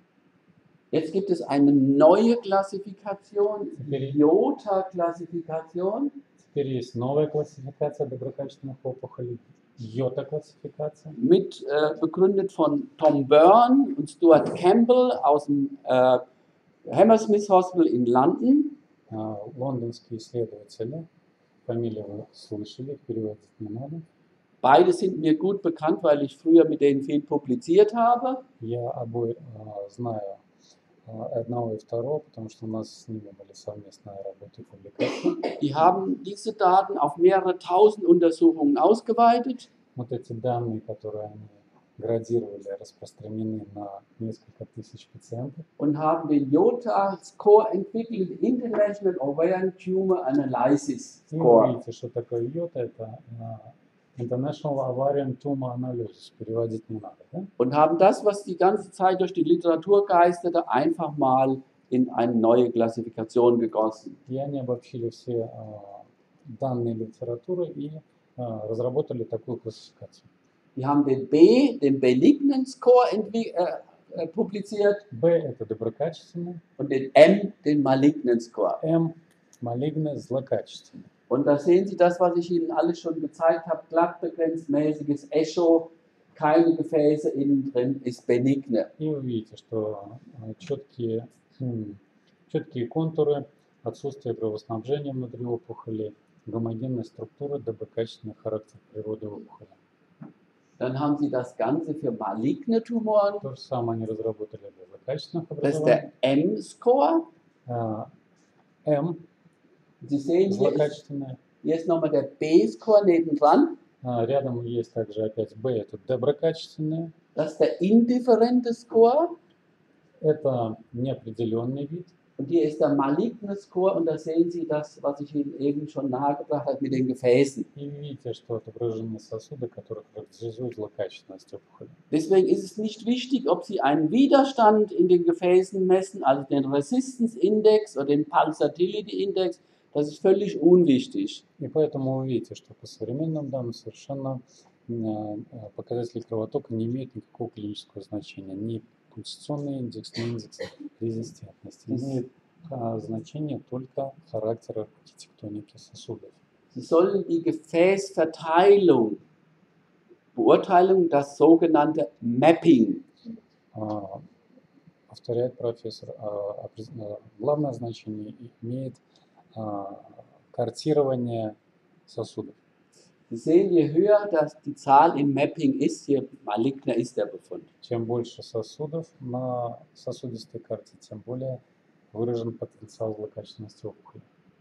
Jetzt gibt es eine neue Klassifikation, Теперь- die Iota-Klassifikation. Теперь есть новая классификация доброкачественных опухолей, Йота-классификация. Mit, äh, begründet von Tom Byrne und Stuart Campbell aus dem äh, Hammersmith Hospital in London. А, Лондонские исследователи, фамилию вы слышали, переводить не надо. Beide sind mir gut bekannt, weil ich früher mit denen viel publiziert habe. Я обоих а, знаю, а, одного и второго, потому что у нас с ними были совместные работы и публикации. Die haben diese Daten auf mehrere tausend Untersuchungen ausgeweitet. Вот эти данные, которые они градировали, распространены на несколько тысяч пациентов. Und haben den Iota-Score entwickelt, International Ovarian Tumor Analysis И вы Score. видите, что такое Йота, это а, International Ovarian Tumor Analysis, переводить не надо. Да? Und haben das, was die ganze Zeit durch die Literatur geisterte, einfach mal in eine neue Klassifikation gegossen. И они обобщили все а, данные литературы и а, разработали такую классификацию. Die haben den B, den Benignen Score entwi- äh, äh, publiziert Б – это доброкачественный, und den M, den Malignen Score. М – малигно злокачественный. Und da sehen Sie das, was ich Ihnen alles schon gezeigt habe, glatt begrenzt, mäßiges Echo, keine Gefäße innen drin, ist benigne. И вы видите, что а, четкие, м, четкие контуры, отсутствие кровоснабжения внутри опухоли, гомогенная структура, доброкачественный характер природы опухоли. Dann haben Sie das Ganze für maligne Tumoren, То же самое они разработали для злокачественных das ist образований. der M-Score. А, М Sie sehen, hier ist, злокачественное. hier ist nochmal der B-Score nebendran. А, рядом есть также опять Б, это доброкачественное. Das ist der indifferente Score. Это неопределенный вид. Und hier ist der maligne Score. Und da sehen Sie das, was ich Ihnen eben schon nahegebracht habe mit den Gefäßen. И видите, что отображены сосуды, которые характеризуют злокачественность опухоли. Deswegen ist es nicht wichtig, ob Sie einen Widerstand in den Gefäßen messen, also den Resistance Index oder den Pulsatility Index. Das ist völlig unwichtig. И поэтому вы видите, что по современным данным совершенно э, показатели кровотока не имеют никакого клинического значения. Ни пульсационный индекс, ни индекс резистентности. Имеет а, значение только характер архитектоники сосудов. Sie sollen die Gefäßverteilung beurteilen, das sogenannte Mapping. А, повторяет профессор, а, опре- а, главное значение имеет а, картирование сосудов. Sie sehen, je höher das die Zahl im Mapping ist, je maligner ist der Befund. Чем больше сосудов на сосудистой карте, тем более выражен потенциал злокачественности опухоли.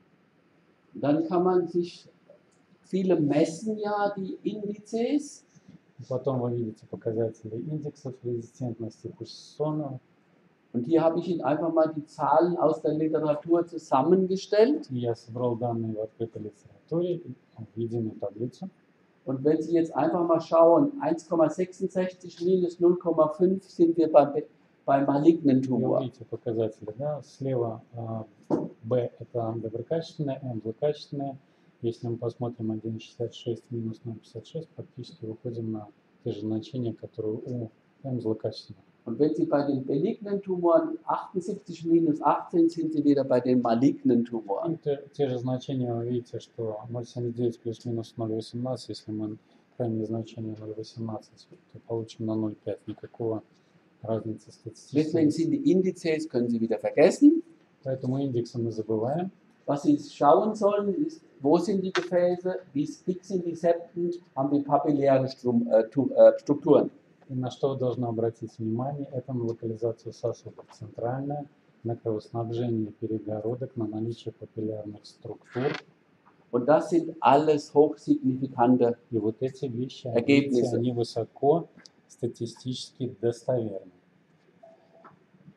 Dann kann man sich, viele messen ja die Indizes. Потом вы видите показатели индексов резистентности пульсационного. Und hier habe ich Ihnen einfach mal die Zahlen aus der Literatur zusammengestellt. И я собрал данные в открытой литературе в единую таблицу. Und wenn Sie jetzt einfach mal schauen, eins Komma sechsundsechzig minus null Komma fünf sind wir beim, beim malignen Вы Tumor. видите показатели, да? Слева а, B это доброкачественное, M злокачественное. Если мы посмотрим один шестьдесят шесть минус ноль пятьдесят шесть, практически выходим на те же значения, которые у M злокачественного. Und wenn Sie bei den benignen Tumoren achtundsiebzig minus achtzehn sind Sie wieder bei den malignen Tumoren. И те, те же значения вы видите, что ноль семьдесят девять плюс-минус ноль восемнадцать, если мы крайнее значение ноль восемнадцать, то получим на ноль пять. Никакого разницы Deswegen статистической. sind die Indizes, können Sie wieder vergessen. Поэтому индексы мы забываем. Was Sie schauen sollen, ist, wo sind die Gefäße, wie dick sind die Septen, haben die papilläre Strum, äh, tu, äh, Strukturen. И на что вы должны обратить внимание, это на локализацию сосудов. Центральная, на кровоснабжение перегородок, на наличие папиллярных структур. Und das sind alles hochsignifikante. И вот эти вещи, Ergebnisse. видите, они высоко статистически достоверны.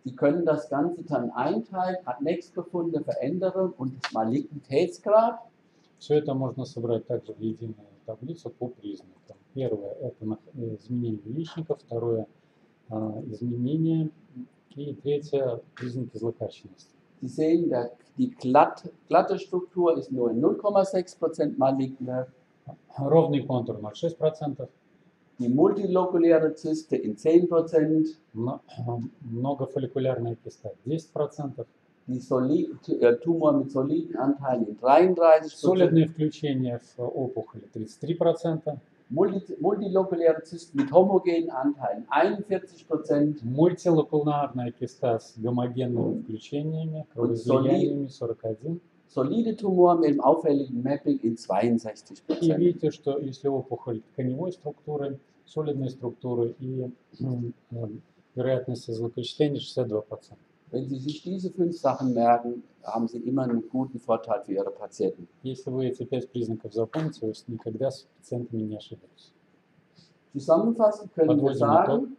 Sie können das Ganze dann einteilen, Adnexbefunde verändern und das Malignitätsgrad. Все это можно собрать также в единую таблицу по признакам. Первое – это нах- э, изменение яичника, второе а, – изменение, и третье – признаки злокачественности. Sie sehen, der, die glatt, glatte Struktur ist nur in null Komma sechs Prozent maligne, Ровный контур ноль целых шесть десятых процента, die multilokuläre Zyste in zehn Prozent, м- многофолликулярная киста десять процентов, die Soli äh, Tumor mit soliden Anteilen in dreiunddreißig Prozent, солидные включения в опухоли тридцать три процента, Multi multilokuläre Zysten mit homogenen Anteilen einundvierzig Prozent, мультилокулярная киста с гомогенными включениями, кровоизлияниями сорок один. solide Tumor mit dem auffälligen Mapping in zweiundsechzig И Prozent. видите, что если опухоль тканевой структуры, солидной структуры и м, э, вероятность злокачественения шестьдесят два процента. Wenn Sie sich diese fünf Sachen merken, haben Sie immer einen guten Vorteil für Ihre Patienten. Если вы эти пять признаков запомните, вы никогда с пациентами не ошибетесь. Zusammenfassend können wir Подводим sagen,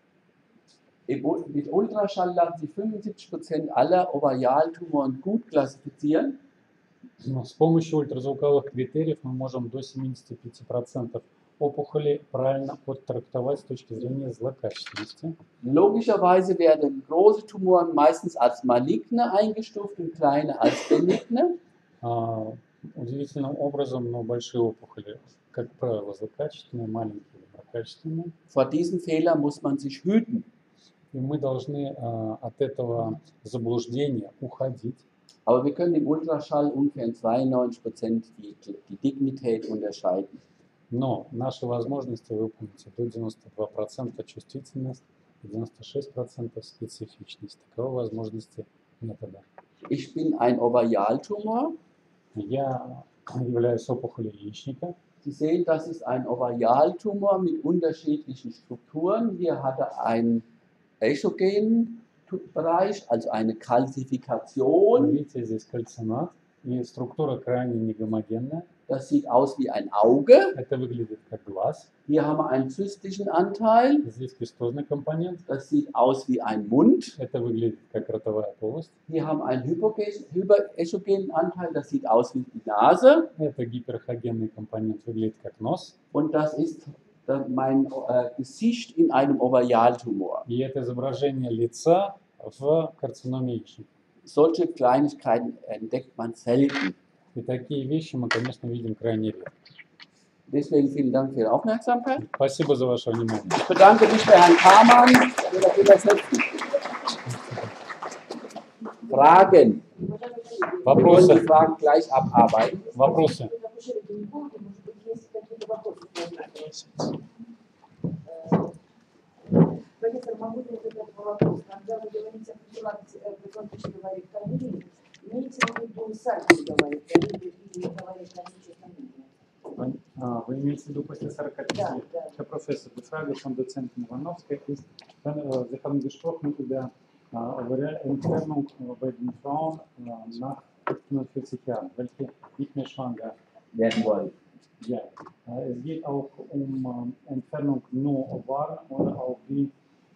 im U- mit Ultraschall lassen Sie fünfundsiebzig Prozent aller Ovarialtumoren gut klassifizieren. Но с помощью ультразвуковых критериев мы можем до семидесяти пяти процентов опухолей правильно оттрактовать с точки зрения злокачественности. Logischerweise werden große Tumoren meistens als maligne eingestuft und kleine als benigne. А, удивительным образом, но большие опухоли, как правило, злокачественные, маленькие доброкачественные. Vor diesem Fehler muss man sich hüten. И мы должны а, от этого заблуждения уходить. Aber wir können im Ultraschall ungefähr in zweiundneunzig Prozent die, die Dignität unterscheiden. Но наши возможности выполнить до девяноста двух процентов чувствительность и девяноста шести процентов специфичность. Таковы возможности метода. Ich bin ein Ovarialtumor. Я являюсь опухолью яичника. Sie sehen, das ist ein Ovarialtumor mit unterschiedlichen Strukturen. Hier hat er einen exogenen Bereich, also eine Вы Kalzifikation. видите здесь кальцинат, и структура крайне негомогенная. Das sieht aus wie ein Auge. Это выглядит как глаз. Hier haben wir einen zystischen Anteil. Здесь кистозный компонент. Das sieht aus wie ein Mund. Это выглядит как ротовая полость. Hier haben wir einen hypoge- hyperexogenen Anteil. Das sieht aus wie die Nase. Это гиперхогенный компонент, выглядит как нос. Und das ist äh, mein äh, Gesicht in einem Ovarialtumor. И это изображение лица в карциноме яичника. Solche Kleinigkeiten entdeckt man selten. И такие вещи мы, конечно, видим крайне редко. Deswegen vielen Dank für Ihre Aufmerksamkeit. Спасибо за ваше внимание. Ich bedanke mich bei Herrn Kamann für das Übersetzen. Fragen? Wir wollen Вопросы? die Fragen gleich abarbeiten. Вопросы? Профессор, могу ли задать вопрос? Когда вы говорите о профилактике гипотетического ректомии, имеете в виду сальпиговой ректомии или ректомии? А, Вы имеете в виду после сорока пяти Да, лет? да. Herr Professor, die Frage von Dozentin Ivanovska ist, dann, äh, Sie haben gesprochen über äh, ovarielle Entfernung äh, bei den Frauen äh, nach fünfundvierzig Jahren, welche nicht mehr schwanger Werden wollen. ja. Äh, es geht auch um äh, Entfernung nur ovar oder auch die,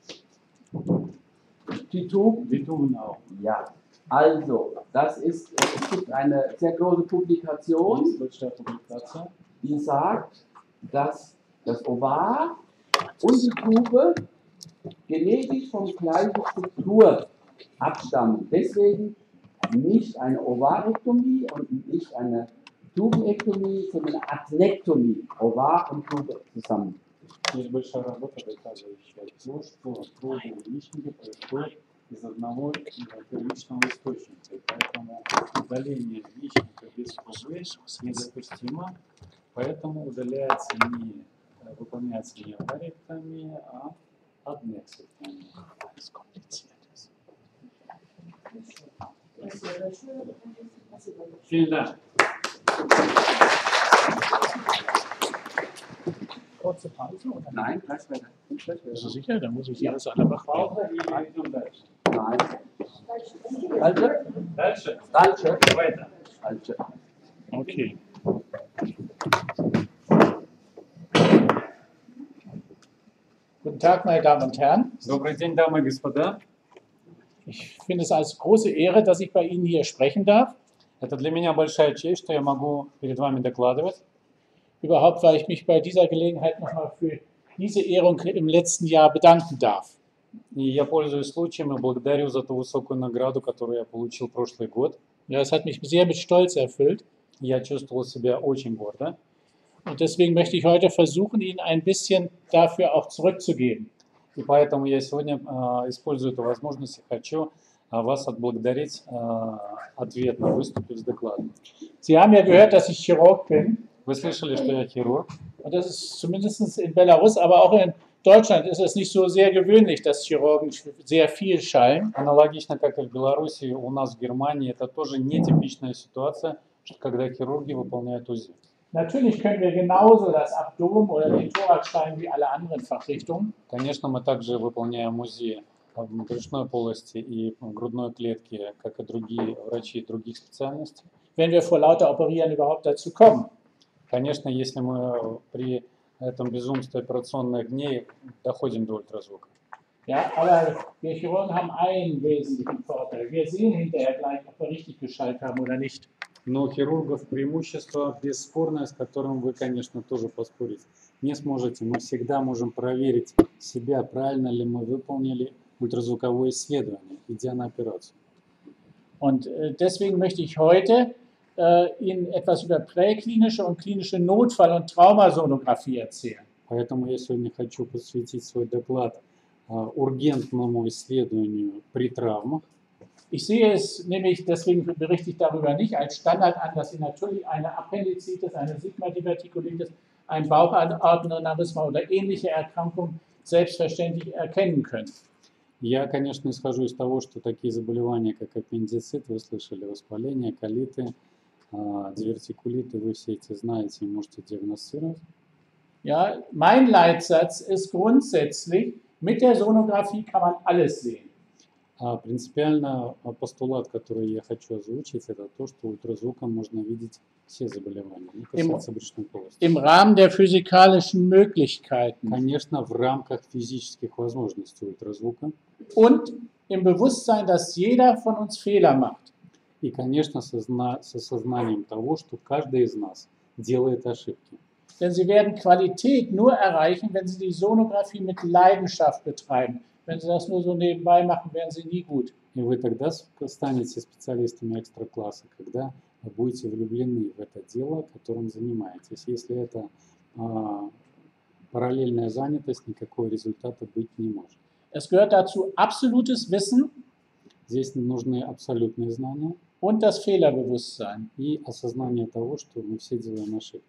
Die Tube? die Tuben auch. Ja. Also, das ist, es gibt eine sehr große Publikation, Есть большая публикация, die sagt, dass das Ovar und die Tube genetisch von gleicher Struktur abstammen. Deswegen nicht eine Ovarektomie und nicht eine Tubenektomie, sondern eine Adnektomie. Ovar und Tube zusammen. есть большая работа, доказывающая то, что трубы яичника происходит из одного первичного источника. И поэтому удаление яичника без трубы недопустимо. Поэтому удаляется не, выполняется не оваректомия, а аднексектомия. Спасибо большое. Спасибо. Vielen Dank. Kurze Pause, oder? Nein, gleich weiter. Gleich Bist du weiter. sicher? Dann muss ich hier das alle wach machen. Пауза и идем дальше. Nein. Дальше. Falsche? Дальше. Falsche? Weiter. Falsche. Okay. Guten Tag, meine Damen und Herren. Добрый день, дамы и господа. Ich finde es als große Ehre, dass ich bei Ihnen hier sprechen darf. Это для меня большая честь, что я могу перед вами докладывать. Überhaupt, weil ich mich bei dieser Gelegenheit nochmal für diese Ehrung im letzten Jahr bedanken darf. И я пользуюсь случаем и благодарю за ту высокую награду, которую я получил прошлый год. Ja, es hat mich sehr mit Stolz erfüllt. Я чувствовал себя очень гордо. Und deswegen möchte ich heute versuchen, Ihnen ein bisschen dafür auch zurückzugeben. И поэтому я сегодня э, использую эту возможность и хочу э, вас отблагодарить э, ответно, выступив с докладом. Sie haben ja gehört, dass ich Chirurg bin. Вы слышали, что я хирург? Und das ist zumindest in Belarus, aber auch in Deutschland ist es nicht so sehr gewöhnlich, dass Chirurgen sehr viel schallen. Аналогично, как и в Беларуси, у нас в Германии это тоже нетипичная ситуация, что когда хирурги выполняют УЗИ. Natürlich können wir genauso das Abdomen oder den Thorax schallen wie alle anderen Fachrichtungen. Конечно, мы также выполняем УЗИ в брюшной полости и в грудной клетке, как и другие врачи других специальностей. Wenn wir vor lauter Operieren überhaupt dazu kommen. Конечно, если мы при этом безумстве операционных дней доходим до ультразвука. Ja, aber wir Chirurgen haben einen wesentlichen Vorteil. Wir sehen hinterher gleich, ob wir richtig geschallt haben oder nicht. Но у хирургов преимущество бесспорное, с которым вы, конечно, тоже поспорить не сможете. Мы всегда можем проверить себя, правильно ли мы выполнили ультразвуковое исследование, идя на операцию. Und deswegen möchte ich heute äh, Ihnen etwas über präklinische und klinische Notfall- und Traumasonographie erzählen. Поэтому я сегодня хочу посвятить свой доклад äh, ургентному исследованию при травмах. Ich sehe es nämlich, deswegen berichte ich darüber nicht, als Standard an, dass Sie natürlich eine Appendizitis, eine Sigma-Divertikulitis, ein Bauchaortenaneurysma oder ähnliche Erkrankungen selbstverständlich erkennen können. Я, конечно, исхожу из того, что такие заболевания, как аппендицит, вы слышали, воспаление, колиты, äh, дивертикулиты, вы все эти знаете и можете диагностировать. Ja, mein Leitsatz ist grundsätzlich, mit der Sonographie kann man alles sehen. А принципиально постулат, который я хочу озвучить, это то, что ультразвуком можно видеть все заболевания, не касается брюшной полости. Im Rahmen der physikalischen Möglichkeiten. Конечно, в рамках физических возможностей ультразвука. Und im Bewusstsein, dass jeder von uns Fehler macht. И, конечно, созна с осознанием того, что каждый из нас делает ошибки. Denn Sie werden Qualität nur erreichen, wenn Sie die Sonographie mit Leidenschaft betreiben. Wenn Sie das nur so nebenbei machen, werden Sie nie gut. И вы тогда станете специалистами экстра-класса, когда вы будете влюблены в это дело, которым занимаетесь. Если это а, параллельная занятость, никакого результата быть не может. Es gehört dazu absolutes Wissen. Здесь нужны абсолютные знания. Und das Fehlerbewusstsein. И осознание того, что мы все делаем ошибки.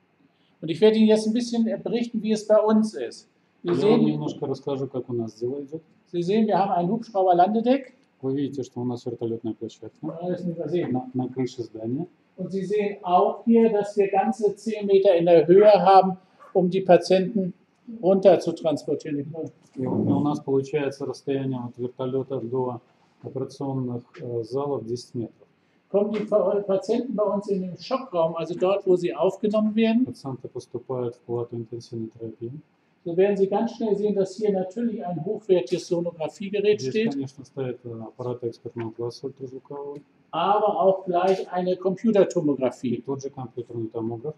Und ich werde Ihnen jetzt ein bisschen berichten, wie es bei uns ist. Sie Я вам sehen, немножко расскажу, как у нас дело идет. Sie sehen, wir haben ein Hubschrauber-Landedeck. Вы видите, что у нас вертолетная площадка на, на крыше здания. Und Sie sehen auch hier, dass wir ganze zehn Meter in der Höhe haben, um die Patienten runter zu transportieren. И у нас получается расстояние от вертолета до операционных äh, залов десять метров. Kommen die Patienten bei uns in den Schockraum, also dort, wo sie aufgenommen werden, Пациенты поступают в палату интенсивной терапии. so werden Sie ganz schnell sehen, dass hier natürlich ein hochwertiges Sonographiegerät Здесь, steht, конечно, стоят аппараты экспертного класса ультразвукового. aber auch gleich eine И Computertomographie. тот же компьютерный томограф.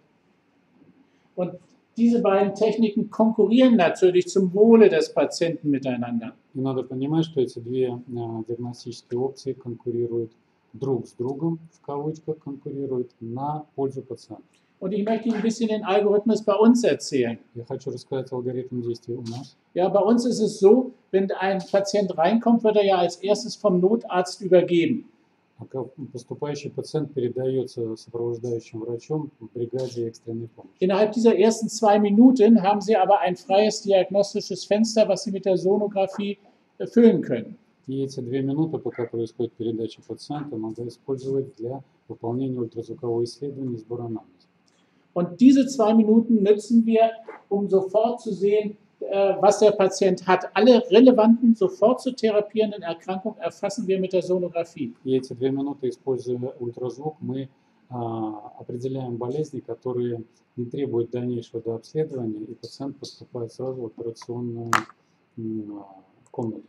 Und diese beiden Techniken konkurrieren natürlich zum Wohle des Patienten miteinander. И надо понимать, что эти две äh, диагностические опции конкурируют друг с другом, в кавычках конкурируют, на пользу пациента. Und ich möchte Ihnen ein bisschen den Algorithmus bei uns erzählen. Я хочу рассказать алгоритм действий у нас. Ja, bei uns ist es so, wenn ein Patient reinkommt, wird er ja als erstes vom Notarzt übergeben. Поступающий пациент передается сопровождающим врачом в бригаде экстренной помощи. Innerhalb dieser ersten zwei Minuten haben Sie aber ein freies diagnostisches Fenster, was Sie mit der Sonographie füllen können. И эти две минуты, пока происходит передача пациента, надо использовать для выполнения ультразвукового исследования и сбора анамнеза. Und diese zwei Minuten nutzen wir, um sofort zu sehen, was der Patient hat. Alle relevanten, sofort zu therapierenden Erkrankungen erfassen wir mit der Sonographie. И эти две минуты, используя ультразвук, мы а, определяем болезни, которые не требуют дальнейшего дообследования, и пациент поступает сразу в операционную м, комнату.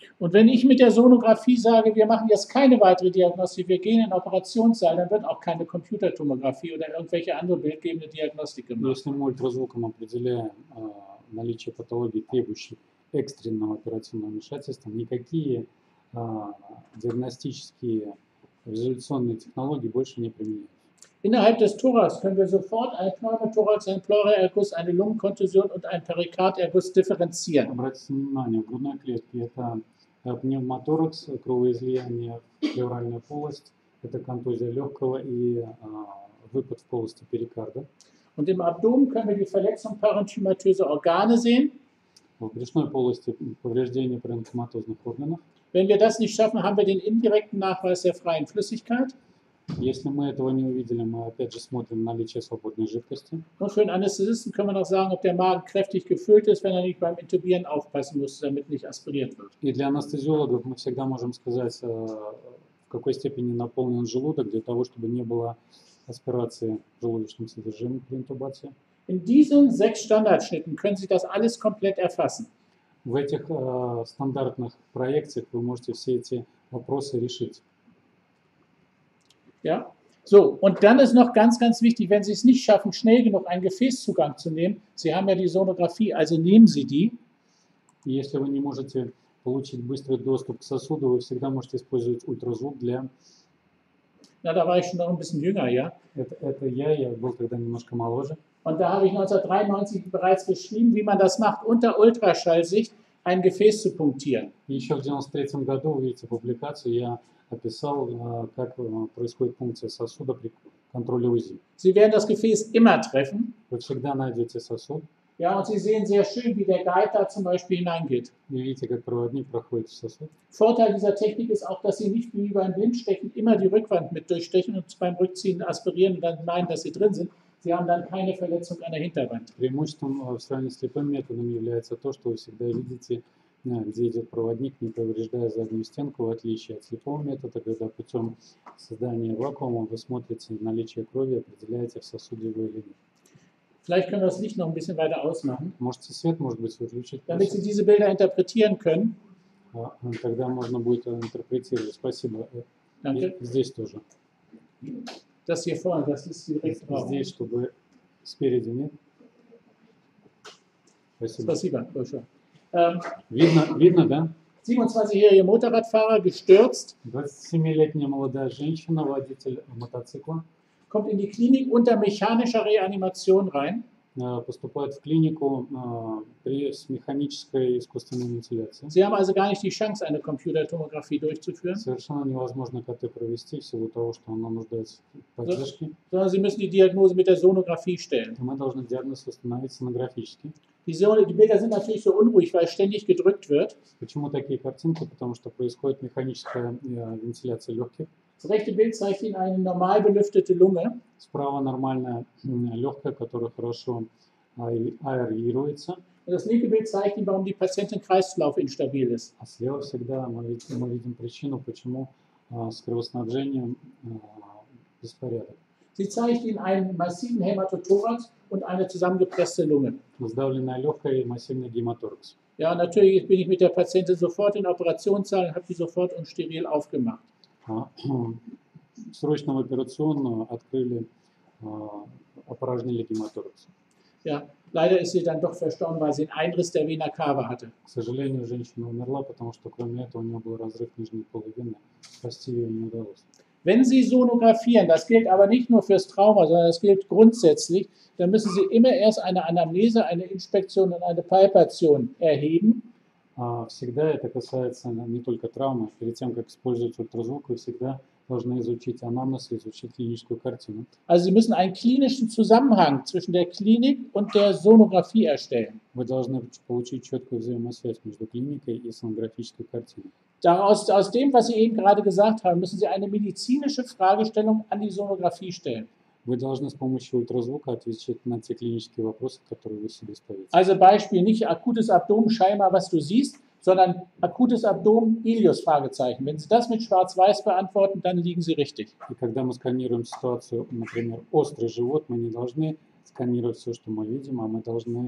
Und wenn ich mit der Sonographie sage, wir machen jetzt keine weitere Diagnostik, wir gehen in den Operationssaal, dann wird auch keine Computertomographie oder irgendwelche andere bildgebende Diagnostik gemacht. Если мы ультразвуком определяем а, наличие патологии, требующей экстренного операционного вмешательства, никакие а, диагностические визуляционные технологии больше не применяются. Innerhalb des Thorax können wir sofort einen Pneumothorax, einen Pleuraerguss, eine Lungenkontusion und einen Perikarderguss differenzieren. Обратите внимание, в грудной клетке это э, пневмоторакс, кровоизлияние в плевральную полость, это контузия легкого и а, выпад в полости перикарда. Und im Abdomen können wir die Verletzung parenchymatöser Organe sehen. В брюшной полости повреждение паренхематозных органов. Wenn wir das nicht schaffen, haben wir den indirekten Nachweis der freien Flüssigkeit. Если мы этого не увидели, мы опять же смотрим наличие свободной жидкости. Und für den Anästhesisten können wir noch sagen, ob der Magen kräftig gefüllt ist, wenn er nicht beim Intubieren aufpassen muss, damit nicht aspiriert wird. И для анестезиологов мы всегда можем сказать, э, в какой степени наполнен желудок, для того, чтобы не было аспирации желудочным содержимым при интубации. In diesen sechs Standardschnitten können Sie das alles komplett erfassen. В этих э, стандартных проекциях вы можете все эти вопросы решить. Ja? So, und dann ist noch ganz, ganz wichtig, wenn Sie es nicht schaffen, schnell genug einen Gefäßzugang zu nehmen, Sie haben ja die Sonographie, also nehmen Sie die. И если вы не можете получить быстрый доступ к сосуду, вы всегда можете использовать ультразвук для... Na, da war ich schon noch ein bisschen jünger, ja. Это, это я, я был тогда немножко моложе. Und da habe ich neunzehnhundertdreiundneunzig bereits beschrieben, wie man das macht, unter Ultraschallsicht ein Gefäß zu punktieren. И еще в девяносто третьем году, вы видите публикацию, я описал, э, как э, происходит пункция сосуда при контроле УЗИ. Sie werden das Gefäß immer treffen. Вы всегда найдете сосуд. Ja, und Sie sehen sehr schön, wie der Guide da zum Beispiel hineingeht. Вы видите, как проводник проходит в сосуд. Vorteil dieser Technik ist auch, dass Sie nicht wie beim Blindstechen immer die Rückwand mit durchstechen und beim Rückziehen aspirieren und dann meinen, dass Sie drin sind. Sie haben dann keine Verletzung an der Hinterwand. Преимуществом э, в сравнении с слепым методом является то, что вы всегда видите, э, где идет проводник, не повреждая заднюю стенку, в отличие от слепого метода, когда путем создания вакуума вы смотрите наличие крови и определяете, в сосуде вы или нет. Vielleicht können wir das Licht noch ein bisschen weiter ausmachen, Можете свет, может быть, выключить. damit Sie diese Bilder interpretieren können. А, Тогда можно будет интерпретировать. Спасибо. Э, Danke. и Здесь тоже. Das hier vorne, das ist direkt drauf. Здесь, чтобы спереди нет. Спасибо. Спасибо. Большое. Ähm, Видно, видно, да? siebenundzwanzigjährige Motorradfahrer gestürzt, двадцатисемилетняя молодая женщина, водитель мотоцикла, kommt in die Klinik unter mechanischer Reanimation rein. э, поступает в клинику э, при, с механической искусственной вентиляцией. Sie haben also gar nicht die Chance, eine Computertomographie durchzuführen, Совершенно невозможно КТ провести в силу того, что она нуждается в поддержке. sondern Sie müssen die Diagnose mit der Sonographie stellen. И мы должны диагноз установить сонографически. Die, so die Bilder sind natürlich so unruhig, weil ständig gedrückt wird. Почему такие картинки? Потому что происходит механическая э, вентиляция легких. Das rechte Bild zeigt Ihnen eine normal belüftete Lunge. Справа нормальная легкая, которая хорошо аэ- аэрируется. Und das linke Bild zeigt Ihnen, warum die Patientin Kreislauf instabil ist. А слева всегда мы видим, мы видим причину, почему а, с кровоснабжением а, беспорядок. Sie zeigt Ihnen einen massiven Hämatothorax und eine zusammengepresste Lunge. Сдавленная легкая и массивный гематоракс. Ja, natürlich bin ich mit der Patientin sofort in den Operationssaal und habe die sofort und steril aufgemacht. А, Срочно в операционную открыли, а, опорожнили гематоракс. Ja, leider ist sie dann doch verstorben, weil sie einen Einriss der Vena cava hatte. К сожалению, женщина умерла, потому что кроме этого у нее был разрыв нижней полой вены. Спасти ее не удалось. Wenn Sie sonografieren, das gilt aber nicht nur fürs Trauma, sondern das gilt grundsätzlich, dann müssen Sie immer erst eine Anamnese, eine Inspektion und eine Palpation erheben. А, Всегда это касается не только травмы. Перед тем, как использовать ультразвук, вы всегда должны изучить анамнез и изучить клиническую картину. Also Sie müssen einen klinischen Zusammenhang zwischen der Klinik und der Sonographie erstellen. Вы должны получить четкую взаимосвязь между клиникой и сонографической картиной. Daraus, aus dem, was Sie eben gerade gesagt haben, müssen Sie eine medizinische Fragestellung an die Sonographie stellen. Вы должны с помощью ультразвука отвечать на те клинические вопросы, которые вы себе ставите. Also Beispiel, nicht akutes Abdomen, scheinbar, was du siehst, sondern akutes Abdomen, Ilius, Fragezeichen. Wenn Sie das mit Schwarz-Weiß beantworten, dann liegen Sie richtig. И когда мы сканируем ситуацию, например, острый живот, мы не должны сканировать все, что мы видим, а мы должны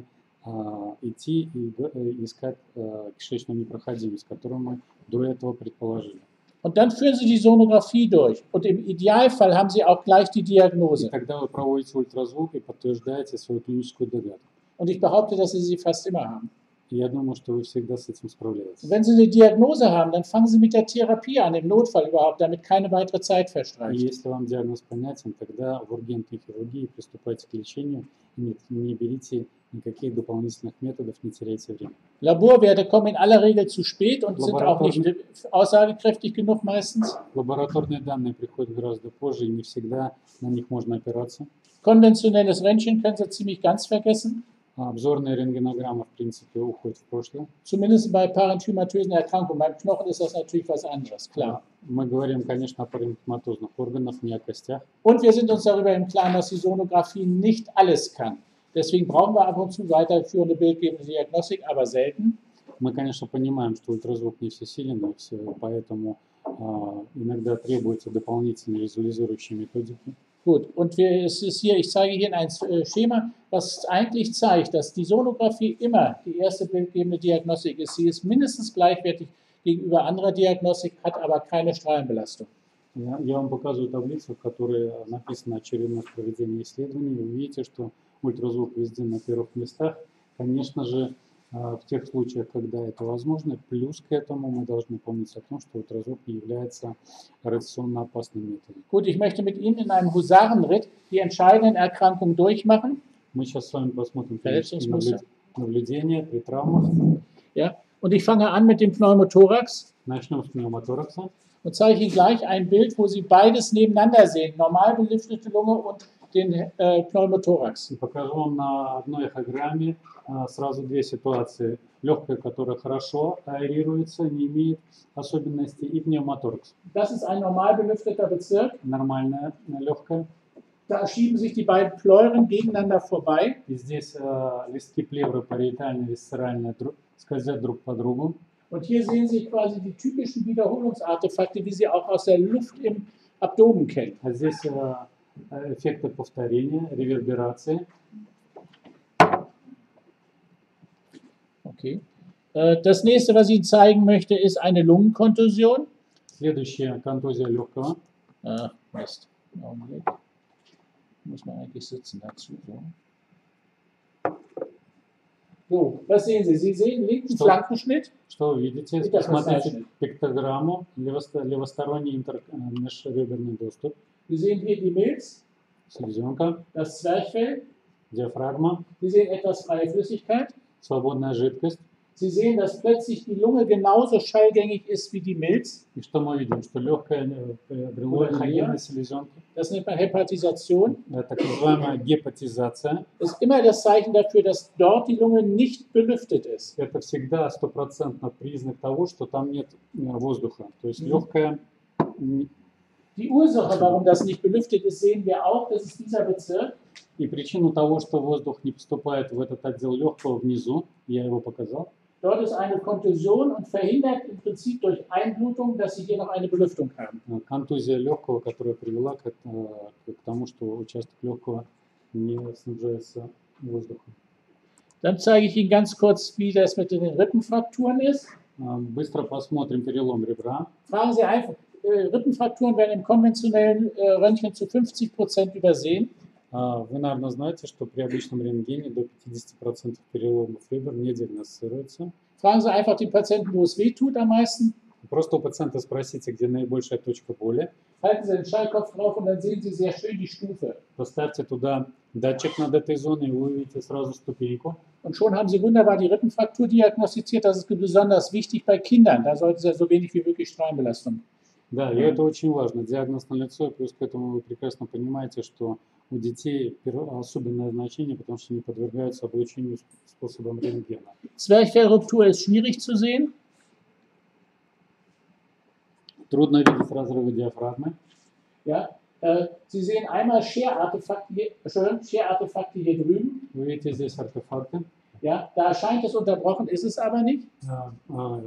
а, идти и г- э, искать а, кишечную непроходимость, которую мы до этого предположили. Und dann führen Sie die Sonographie durch. Und im Idealfall haben Sie auch gleich die И Diagnose. тогда вы проводите ультразвук и подтверждаете свою клиническую догадку. Und ich behaupte, dass Sie sie fast immer haben. И я думаю, что вы всегда с этим Und справляетесь. wenn Sie eine Diagnose haben, dann fangen Sie mit der Therapie an, im Notfall überhaupt, damit keine weitere Zeit И verstreicht. если вам диагноз понятен, тогда в ургентной хирургии приступайте к лечению и не, не берите никаких дополнительных методов, не теряйте время. Laborwerte kommen in aller Regel zu spät und sind auch nicht aussagekräftig genug meistens. Лабораторные данные приходят гораздо позже, и не всегда на них можно опираться. Konventionelles Röntgen können Sie ziemlich ganz vergessen, А обзорная рентгенограмма, в принципе, уходит в прошлое. zumindest bei parenchymatösen Erkrankungen. Beim Knochen ist das natürlich was anderes, klar. Мы говорим, конечно, о паренхематозных органах, не о костях. Und wir sind uns darüber im Klaren, dass die Sonographie nicht alles kann. Deswegen brauchen wir ab und zu weiterführende bildgebende Diagnostik, aber selten. Мы, конечно, понимаем, что ультразвук не всесилен, и все, поэтому а, иногда требуются дополнительные визуализирующие методики. Gut, und wir, es ist hier, ich zeige hier ein äh, Schema, was eigentlich zeigt, dass die Sonographie immer die erste bildgebende Diagnostik ist. Sie ist mindestens gleichwertig gegenüber anderer Diagnostik, hat aber keine Strahlenbelastung. Я, я вам показываю таблицу, в которой написано очередное проведение исследований. Вы видите, что ультразвук везде на первых местах. Конечно же, а, в тех случаях, когда это возможно, плюс к этому мы должны помнить о том, что ультразвук не является радиационно опасным методом. Gut, ich möchte mit Ihnen in einem Husarenritt die entscheidenden Erkrankungen durchmachen. Мы сейчас с вами посмотрим Verletzungsmuster. наблюдение при травмах. Ja? Und ich fange an mit dem Pneumothorax Начнем с пневмоторакса. und zeige Ihnen gleich ein Bild, wo Sie beides nebeneinander sehen, normal belüftete Lunge und den äh, Pneumothorax. И покажу вам на одной эхограмме а, сразу две ситуации. Легкая, которая хорошо аэрируется, не имеет особенностей, и пневмоторакс. Das ist ein normal belüfteter Bezirk. Нормальная э, легкая. Da schieben sich die beiden Pleuren gegeneinander vorbei. И здесь э, листки плевры париетальные и висцеральные дру- скользят друг по другу. Und hier sehen Sie quasi die typischen Wiederholungsartefakte, wie Sie auch aus der Luft im Abdomen kennen. А здесь э, э, эффекты повторения, реверберации. Okay. Äh, Das nächste, was ich Ihnen zeigen möchte, ist eine Lungenkontusion. Следующая контузия легкого. Ach, Mist. Augenblick. Muss man eigentlich sitzen dazu. So. So, was sehen Sie? Sie sehen linken Что? Flankenschnitt. Что вы видите? Это Посмотрите красавчик. пиктограмму, левосто- левосторонний интер- э, межреберный доступ, Sie sehen hier die Milz, селезенка, das Zwerchfell. диафрагма, Sie sehen etwas freie Flüssigkeit. свободная жидкость. Sie sehen, dass plötzlich die Lunge genauso schallgängig ist wie die Milz. И что мы видим? Что легкая дрелоидогенная селезенка, Das nennt man Hepatisation. э, так называемая гепатизация, Ist immer das Zeichen dafür, dass dort die Lunge nicht belüftet ist. это всегда стопроцентно признак того, что там нет э, воздуха. То есть Мгм. легкая, м, Die Ursache, warum das nicht belüftet ist, sehen wir auch. Das ist dieser Bezirk. и причину того, что воздух не поступает в этот отдел легкого внизу, я его показал. Dort ist eine Kontusion und verhindert im Prinzip durch Einblutung, dass Sie hier noch eine Belüftung haben. Э, Контузия легкого, которая привела к, э, к тому, что участок легкого не снабжается воздухом. Dann zeige ich Ihnen ganz kurz, wie das mit den Rippenfrakturen ist. Э, Быстро посмотрим перелом ребра. Fragen Sie einfach, äh, Rippenfrakturen werden im konventionellen äh, Röntgen zu fünfzig Prozent übersehen. А, Вы, наверное, знаете, что при обычном рентгене до пятидесяти процентов переломов ребер не диагностируется. Fragen Sie einfach den Patienten, wo es weh tut am meisten. Просто у пациента спросите, где наибольшая точка боли. Halten Sie den Schallkopf drauf und dann sehen Sie sehr schön die Stufe. Поставьте туда датчик над этой зоной, и вы увидите сразу ступеньку. Und schon haben Sie wunderbar die Rippenfraktur diagnostiziert. Das ist besonders wichtig bei Kindern. Da sollten Sie so wenig wie möglich Strahlenbelastung. Да, и это очень важно. Диагноз налицо, и плюс к этому вы прекрасно понимаете, что у детей перо- особенное значение, потому что они подвергаются облучению с- способом рентгена. Zwerchfellruptur ist schwierig zu sehen. Трудно видеть разрывы диафрагмы. Ja, äh, Sie sehen einmal Scher-Artefakte hier, Entschuldigung, Scher-Artefakte hier drüben. Вы видите здесь артефакты. Ja, da scheint es unterbrochen, ist es aber nicht. А, а,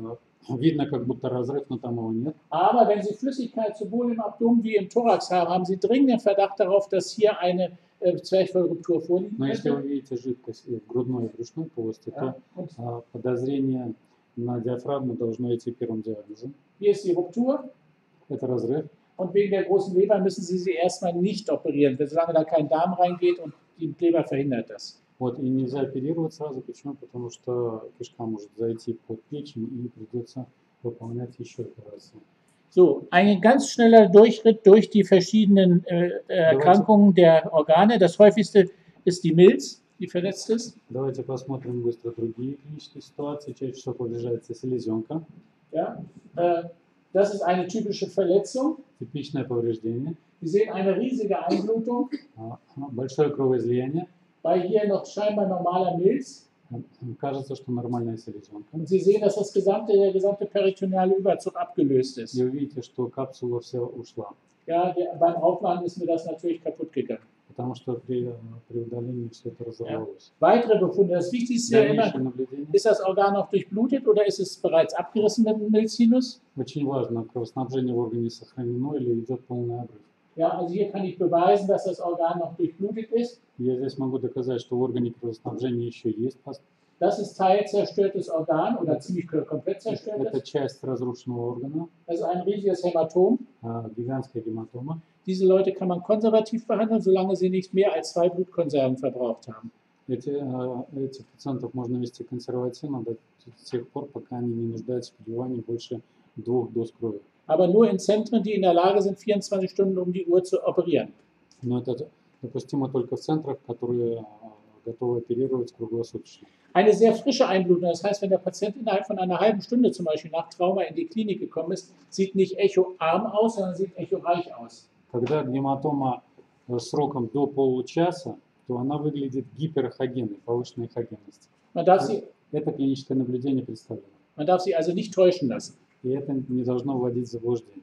видно как будто разрыв, но там его нет. Aber wenn Sie Flüssigkeit sowohl im Abdomen wie im Thorax haben, haben Sie dringenden Verdacht darauf, dass hier eine äh, Zwerchfellruptur vorliegen Но если вы könnte. видите жидкость и в грудной и брюшной полости, Ja. то Und а, подозрение на диафрагму должно идти первым диагнозом. hier ist die Ruptur. Это разрыв. Und wegen der großen Leber müssen Sie sie erstmal nicht operieren, solange da kein Darm reingeht und die Leber verhindert das. Вот, и нельзя оперировать сразу. Почему? Потому что кишка может зайти под печень и придется выполнять еще операцию. So, ein ganz schneller Durchritt durch die verschiedenen äh, Erkrankungen der Organe. Das häufigste ist die Milz, die verletzt ist. Давайте посмотрим быстро другие клинические ситуации. Чаще всего повреждается селезенка. Ja, äh, das ist eine typische Verletzung. Типичное повреждение. Sie sehen eine riesige Einblutung, А, Большое кровоизлияние. bei hier noch scheinbar normaler Milz. Кажется, что нормальная селезенка. Und Sie sehen, dass das gesamte, der gesamte peritoneale Überzug abgelöst ist. И вы видите, что капсула вся ушла. Ja, der, beim Aufmachen ist mir das natürlich kaputt gegangen. Потому что при, при удалении все это разорвалось. Weitere Befunde, das Wichtigste immer, Дальнейшее наблюдение. ist das Organ noch durchblutet oder ist es bereits abgerissen mit dem Milzsinus? Очень важно, кровоснабжение в органе сохранено или идет полный обрыв. Ja, also hier kann ich beweisen, dass das Organ noch durchblutet ist. Я здесь могу доказать, что в органе кровоснабжения еще есть. Das ist teilzerstörtes Organ oder ziemlich komplett Это zerstörtes. часть разрушенного органа, Das ist ein riesiges Hämatom. а, гигантская гематома. Diese Leute kann man konservativ behandeln, solange sie nicht mehr als zwei Blutkonserven verbraucht haben. Эти, а, этих пациентов можно вести консервативно до тех пор, пока они не нуждаются в вливании больше двух доз крови. Aber nur in Zentren, die in der Lage sind, vierundzwanzig Stunden um die Uhr zu operieren. Но это допустимо только в центрах, которые а, готовы оперировать круглосуточно. Eine sehr frische Einblutung, das heißt, wenn der Patient innerhalb von einer halben Stunde zum Beispiel nach Trauma in die Klinik gekommen ist, sieht nicht echoarm aus, sondern sieht echoreich aus. Когда гематома э, сроком до получаса, то она выглядит гиперэхогенной, повышенной эхогенности. Man darf sie, Это клиническое наблюдение представлено. man darf sie also nicht täuschen lassen. И это не должно вводить в заблуждение.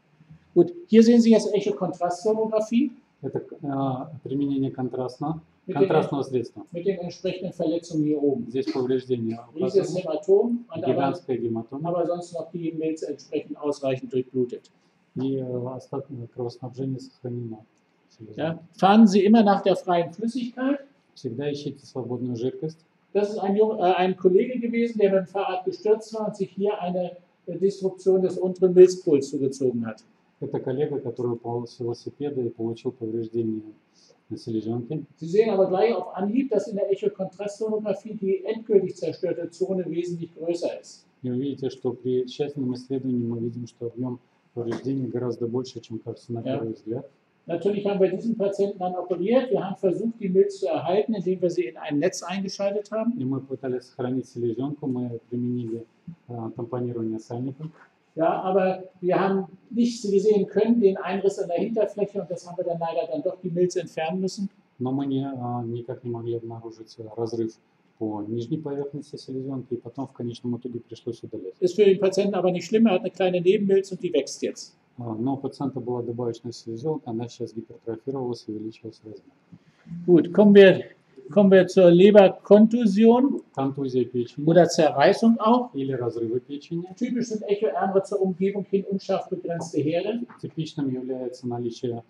Gut, hier sehen Sie jetzt Echokontrastsonographie Это э, применение контрастно, mit den, контрастного средства. mit den entsprechenden Verletzungen hier oben. Здесь повреждение Riesiges указано, Hämatom, und aber, гигантская гематома aber sonst noch die Milz entsprechend ausreichend durchblutet. и э, остаток кровоснабжения сохранено. Ja. Fahren Sie immer nach der freien Flüssigkeit. Всегда ищите свободную жидкость. Das ist ein, Jung, äh, ein Kollege gewesen, der mit dem Fahrrad gestürzt war und sich hier eine äh, Disruption des unteren Milzpols zugezogen hat. Это коллега, который упал с велосипеда и получил повреждение на селезенке. Sie sehen aber gleich auf Anhieb, dass in der Echokontrastsonographie die endgültig zerstörte Zone wesentlich größer ist. И вы видите, что при тщательном исследовании мы видим, что объем повреждений гораздо больше, чем кажется на Ja. первый взгляд. Natürlich haben wir diesen Patienten dann operiert. Wir haben versucht, die Milz zu erhalten, indem wir sie in ein Netz eingeschaltet haben. И мы пытались сохранить селезенку, мы применили а, тампонирование сальником. Ja, aber wir haben nicht gesehen können, den Einriss an der Hinterfläche, und das haben wir dann leider dann doch die Milz entfernen müssen. Но мы не, а, никак не могли обнаружить разрыв по нижней поверхности селезенки, и потом в конечном итоге пришлось удалять. Ist für den Patienten aber nicht schlimm, er hat eine kleine Nebenmilz und die wächst jetzt. А, Но у пациента была добавочная селезенка, она сейчас гипертрофировалась и увеличилась в размере. Gut, kommen wir, kommen wir zur Leberkontusion Контузия печени oder Zerreißung auch. или разрывы печени. Typisch sind echoärmere zur Umgebung hin unscharf begrenzte Herde. Типичным является наличие,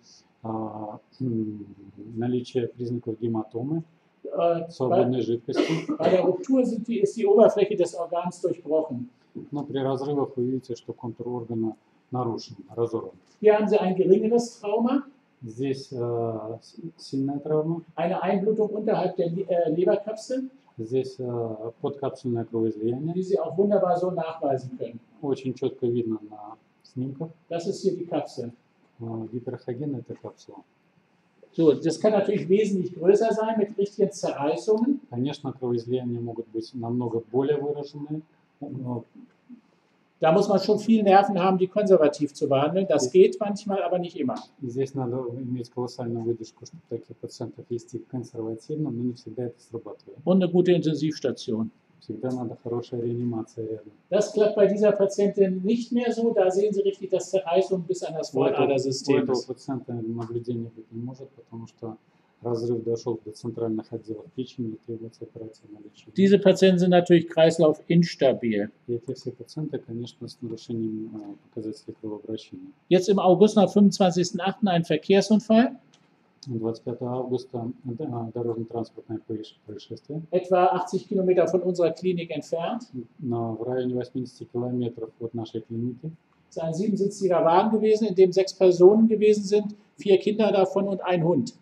а, м, наличие признаков гематомы, Äh, bei, свободной жидкости. bei der Ruptur sind die, ist die Oberfläche des Organs durchbrochen. Но при разрывах вы видите, что контур органа нарушен, разорван. Hier haben Sie ein geringeres Trauma, Здесь э, с- сильная травма, eine Einblutung unterhalb der Le- äh, Leberkapsel, здесь э, подкапсульное кровоизлияние. die Sie auch wunderbar so nachweisen können. Очень четко видно на снимках. Das ist hier die Kapsel. Э, Гиперэхоген – это капсула. So, das kann natürlich wesentlich größer sein mit richtigen Zerreißungen. Конечно, кровоизлияния могут быть намного более выраженные. но Da muss man schon viel Nerven haben, die konservativ zu behandeln. Das geht manchmal, aber nicht immer. Здесь надо иметь колоссальную выдержку, чтобы таких пациентов вести консервативно, но не всегда это срабатывает. Und eine gute Intensivstation. Всегда надо хорошая реанимация рядом. Das klappt bei dieser Patientin nicht mehr so. Da sehen Sie richtig, dass Zerreißung bis an das У этого, у Vorderdersystem этого ist. пациента наблюдения быть не может, потому что разрыв дошел до центральных отделов печени и требуется операция на лечение. Diese Patienten sind natürlich kreislaufinstabil. И эти все пациенты, конечно, с нарушением а, показателей кровообращения. Jetzt im August am fünfundzwanzigsten achten ein Verkehrsunfall, двадцать пятого августа а, дорожно-транспортное проис- происшествие. etwa achtzig Kilometer von unserer Klinik entfernt. Но в районе восьмидесяти километров от нашей клиники. Es ist ein siebensitziger Wagen gewesen, in dem sechs Personen gewesen sind, vier Kinder davon und ein Hund.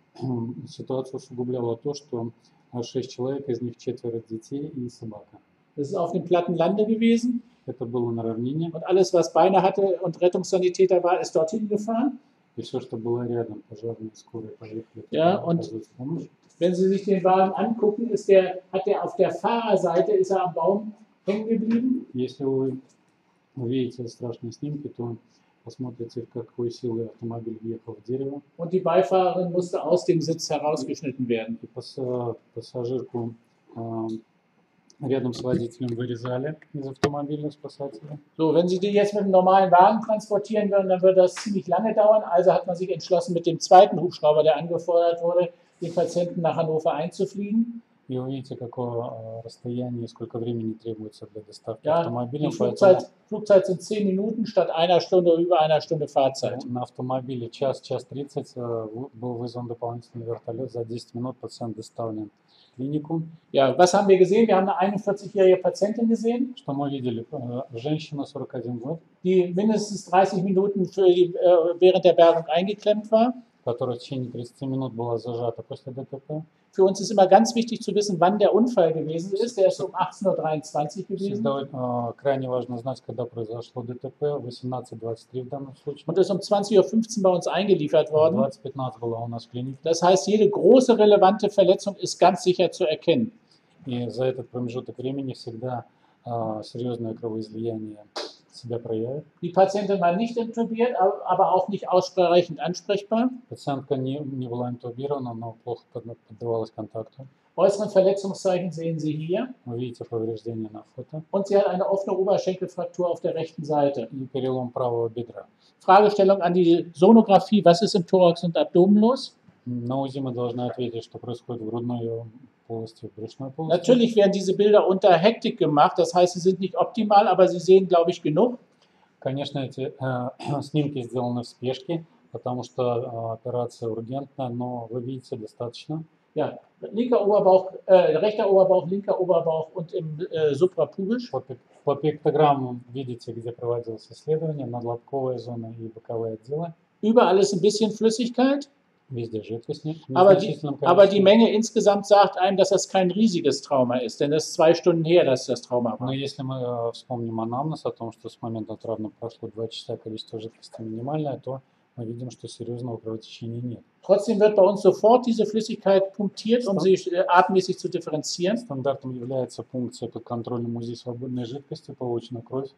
Ситуацию усугубляло то, что шесть человек, из них четверо детей и собака. Das ist auf dem platten Lande gewesen Это было на равнине, und alles, was Beine hatte und Rettungssanitäter war, ist dorthin gefahren. и все, что было рядом, пожарные, скорые, поехали. Ja, туда und- оказывать помощь. Wenn Sie sich den Wagen angucken, ist der, hat der auf der Fahrerseite ist er am Baum hängen geblieben. Если вы увидите страшные снимки, то посмотрите, в какой силой автомобиль въехал в дерево, Und die Beifahrerin musste aus dem Sitz herausgeschnitten werden. и пас- пассажирку а, рядом с водителем вырезали из автомобиля спасатели. So, wenn Sie die jetzt mit einem normalen Wagen transportieren würden, dann würde das ziemlich lange dauern. Also hat man sich entschlossen, mit dem zweiten Hubschrauber, der angefordert wurde, den Patienten nach Hannover einzufliegen. И увидите, какое а, расстояние и сколько времени требуется для доставки Ja, die автомобиля. Поэтому Flugzeit, Flugzeit sind zehn Minuten statt einer Stunde oder über einer Stunde Fahrzeit. на автомобиле час, час тридцать э, в- был вызван дополнительный вертолет. За десять минут пациент доставлен в клинику. Ja, was haben wir gesehen? Wir haben eine einundvierzigjährige Patientin gesehen, Что мы видели? Э, Женщина, сорок один год, die mindestens dreißig Minuten für die, äh, während der Bergung eingeklemmt war. которая в течение тридцати минут была зажата после ДТП. Für uns ist immer ganz wichtig zu wissen, wann der Unfall gewesen ist. Der ist um achtzehn Uhr dreiundzwanzig gewesen Всегда э, крайне важно знать, когда произошло ДТП. восемнадцать двадцать три в данном случае. und ist um zwanzig Uhr fünfzehn bei uns eingeliefert worden. двадцать пятнадцать была у нас в клинике. Das heißt, jede große relevante Verletzung ist ganz sicher zu erkennen. И за этот промежуток времени всегда э, серьезное кровоизлияние себя проявит. Die Patientin war nicht intubiert, aber auch nicht ausreichend ansprechbar. Пациентка не, не была интубирована, но плохо под- поддавалась контакту. Äußeren Verletzungszeichen sehen Sie hier. Вы видите повреждения на фото Und sie hat eine offene Oberschenkelfraktur auf der rechten Seite. и перелом правого бедра. Fragestellung an die Sonographie: Was ist im Thorax und Abdomen los? На УЗИ мы должны ответить, что происходит в грудной полости, в брюшной полости. Natürlich werden diese Bilder unter Hektik gemacht, das heißt, sie sind nicht optimal, aber Sie sehen, glaube ich, genug. Конечно, эти э, снимки сделаны в спешке, потому что э, операция ургентная, но вы видите достаточно. Ja, linker Oberbauch, äh, rechter Oberbauch, linker Oberbauch und im äh, suprapubisch. По, пик- по пиктограмму видите, где проводилось исследование, надлобковая зона и боковые отделы. Überall ist ein bisschen Flüssigkeit, Везде жидкость нет. в aber die, незначительном aber die количестве. Menge insgesamt sagt einem, dass das kein riesiges Trauma ist, denn das ist zwei Stunden her, dass das Trauma Но war. если мы э, вспомним анамнез о том, что с момента травмы прошло два часа, количество жидкости минимальное, то мы видим, что серьезного кровотечения нет. Trotzdem wird bei uns sofort diese Flüssigkeit punktiert, um sie äh, artmäßig zu differenzieren. Стандартом является пункция под контролем УЗИ свободной жидкости, получена кровь.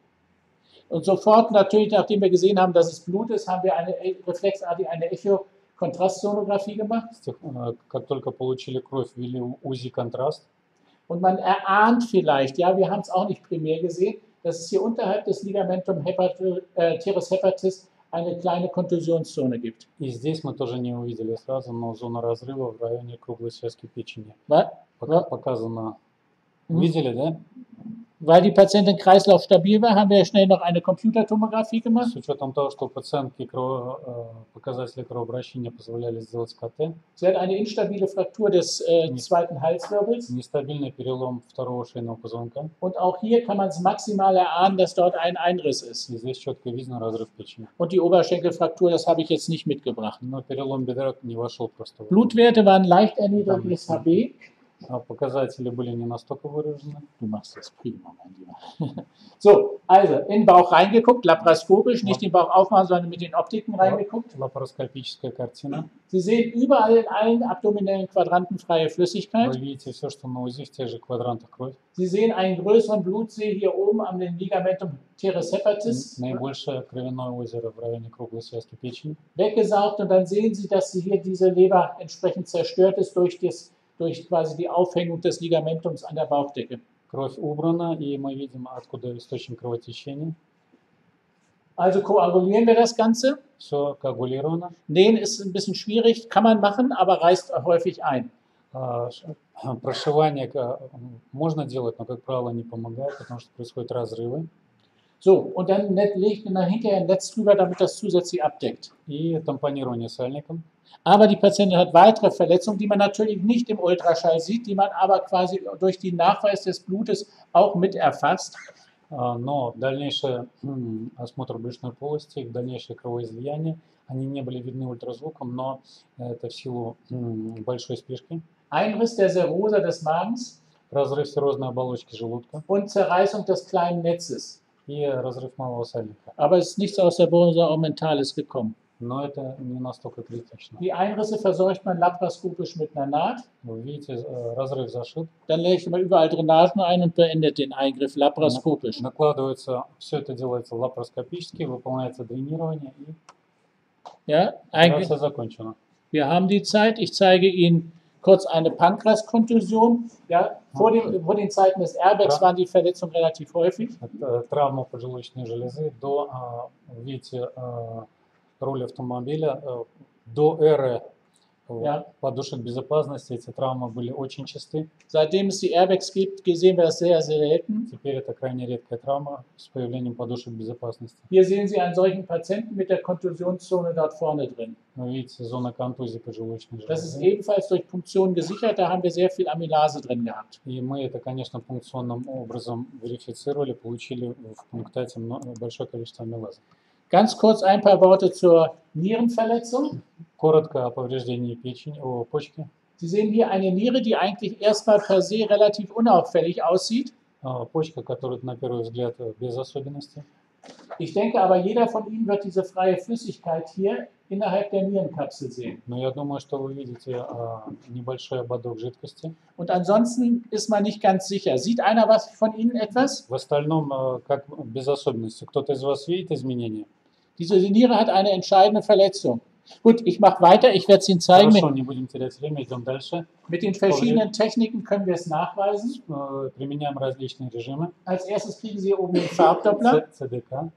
Und sofort natürlich, nachdem wir gesehen haben, dass es Blut ist, haben wir eine äh, reflexartig eine Echo-Kontrastsonographie gemacht. С тех, э, Как только получили кровь, ввели УЗИ-контраст. Und man erahnt vielleicht, ja, wir haben es auch nicht primär gesehen, dass es hier unterhalb des Ligamentum hepatis, äh, teres hepatis eine kleine Kontusionszone gibt. И здесь мы тоже не увидели сразу, но зона разрыва в районе круглой связки печени. Wa- Пока Ja. показано. Mhm. Видели, да? Weil die Patientin kreislaufstabil war, haben wir schnell noch eine Computertomographie gemacht. С учетом того, что у пациентки крово- э, показатели кровообращения позволяли сделать КТ, Sie hat eine instabile Fraktur des äh, zweiten Halswirbels. нестабильный перелом второго шейного позвонка. Und auch hier kann man es maximal erahnen, dass dort ein Einriss ist. И здесь четко видно разрыв печени. Und die Oberschenkelfraktur, das habe ich jetzt nicht mitgebracht. Но перелом бедра не вошел просто. в- Blutwerte waren leicht erniedrigt bis H B. А показатели были не настолько выражены. Du machst das prima, mein Lieber. So, also in den Bauch reingeguckt, laparoskopisch, nicht den Bauch aufmachen, sondern mit den Optiken reingeguckt. Лапароскопическая картина. Sie sehen überall in allen abdominellen Quadranten freie Flüssigkeit. Вы видите все, что на УЗИ в тех же квадрантах кровь. Sie sehen einen größeren Blutsee hier oben am Ligamentum teres hepatis Наибольшее кровяное озеро в районе круглой связки печени. weggesaugt und dann sehen Sie, dass sie hier diese Leber entsprechend zerstört ist durch, das, durch quasi die Aufhängung des Ligamentums an der Bauchdecke. Кровь убрана, и мы видим, откуда источник кровотечения. Also koagulieren wir das Ganze. Все коагулировано. Nähen ist ein bisschen schwierig, kann man machen, aber reißt häufig ein. А, ш- Прошивание ка- можно делать, но, как правило, не помогает, потому что происходят разрывы. So, und dann net- legt man dann hinterher ein Netz drüber, damit das zusätzlich abdeckt. И тампонирование сальником. Aber die Patientin hat weitere Verletzungen, die man natürlich nicht im Ultraschall sieht, die man aber quasi durch den Nachweis des Blutes auch mit erfasst. А, Но дальнейший м, осмотр брюшной полости, дальнейшее кровоизлияние, они не были видны ультразвуком, но это в силу м, большой спешки. Einriss der Serosa des Magens Разрыв серозной оболочки желудка und Zerreißung des kleinen Netzes. и разрыв малого сальника. Aber es ist nichts aus der Serosa augmentalis gekommen. Но это не настолько критично. Die Einrisse versorgt man laparoskopisch mit einer Naht. Вы видите, э, разрыв зашит, Dann legt man überall Drainagen ein und beendet den Eingriff laparoskopisch. накладывается, все это делается лапароскопически, выполняется дренирование и Ja, eigentlich, операция закончена. wir haben die Zeit. Ich zeige Ihnen kurz eine Pankreaskontusion. Ja, vor, dem, vor den Zeiten des Airbags waren die Verletzungen relativ häufig. Это травма поджелудочной железы до, а, видите, а, роли автомобиля, э, до эры э, Ja. подушек безопасности эти травмы были очень часты. Seitdem es die Airbags gibt, sehen wir das sehr, sehr selten. Теперь это крайне редкая травма с появлением подушек безопасности. Hier sehen Sie einen solchen Patienten mit der Kontusionszone dort vorne drin. Вы видите, зона контузии поджелудочной Das ist железы. ebenfalls durch Punktion gesichert. Da haben wir sehr viel Amylase drin gehabt. И мы это, конечно, функционным образом верифицировали, получили в пунктате мно- большое количество амилазы. Ganz kurz ein paar Worte zur Nierenverletzung. Коротко о повреждении печени, о почки. Sie sehen hier eine Niere, die eigentlich erstmal per se relativ unauffällig aussieht. А, Почка, которая на первый взгляд э, без особенностей. Ich denke aber, jeder von Ihnen wird diese freie Flüssigkeit hier innerhalb der Nierenkapsel sehen. Но я думаю, что вы видите а, небольшой ободок жидкости. Und ansonsten ist man nicht ganz sicher. Sieht einer was von Ihnen etwas? В остальном, а, как без особенностей. Кто-то из вас видит изменения? Diese Niere hat eine entscheidende Verletzung. Gut, ich mache weiter. Ich werde es Ihnen zeigen. Хорошо, Mit, не будем терять время, идем дальше. mit den verschiedenen Techniken können wir es nachweisen. Э, Применяем различные режимы. Als erstes kriegen Sie hier oben den Farbdoppler. Ц- ЦДК.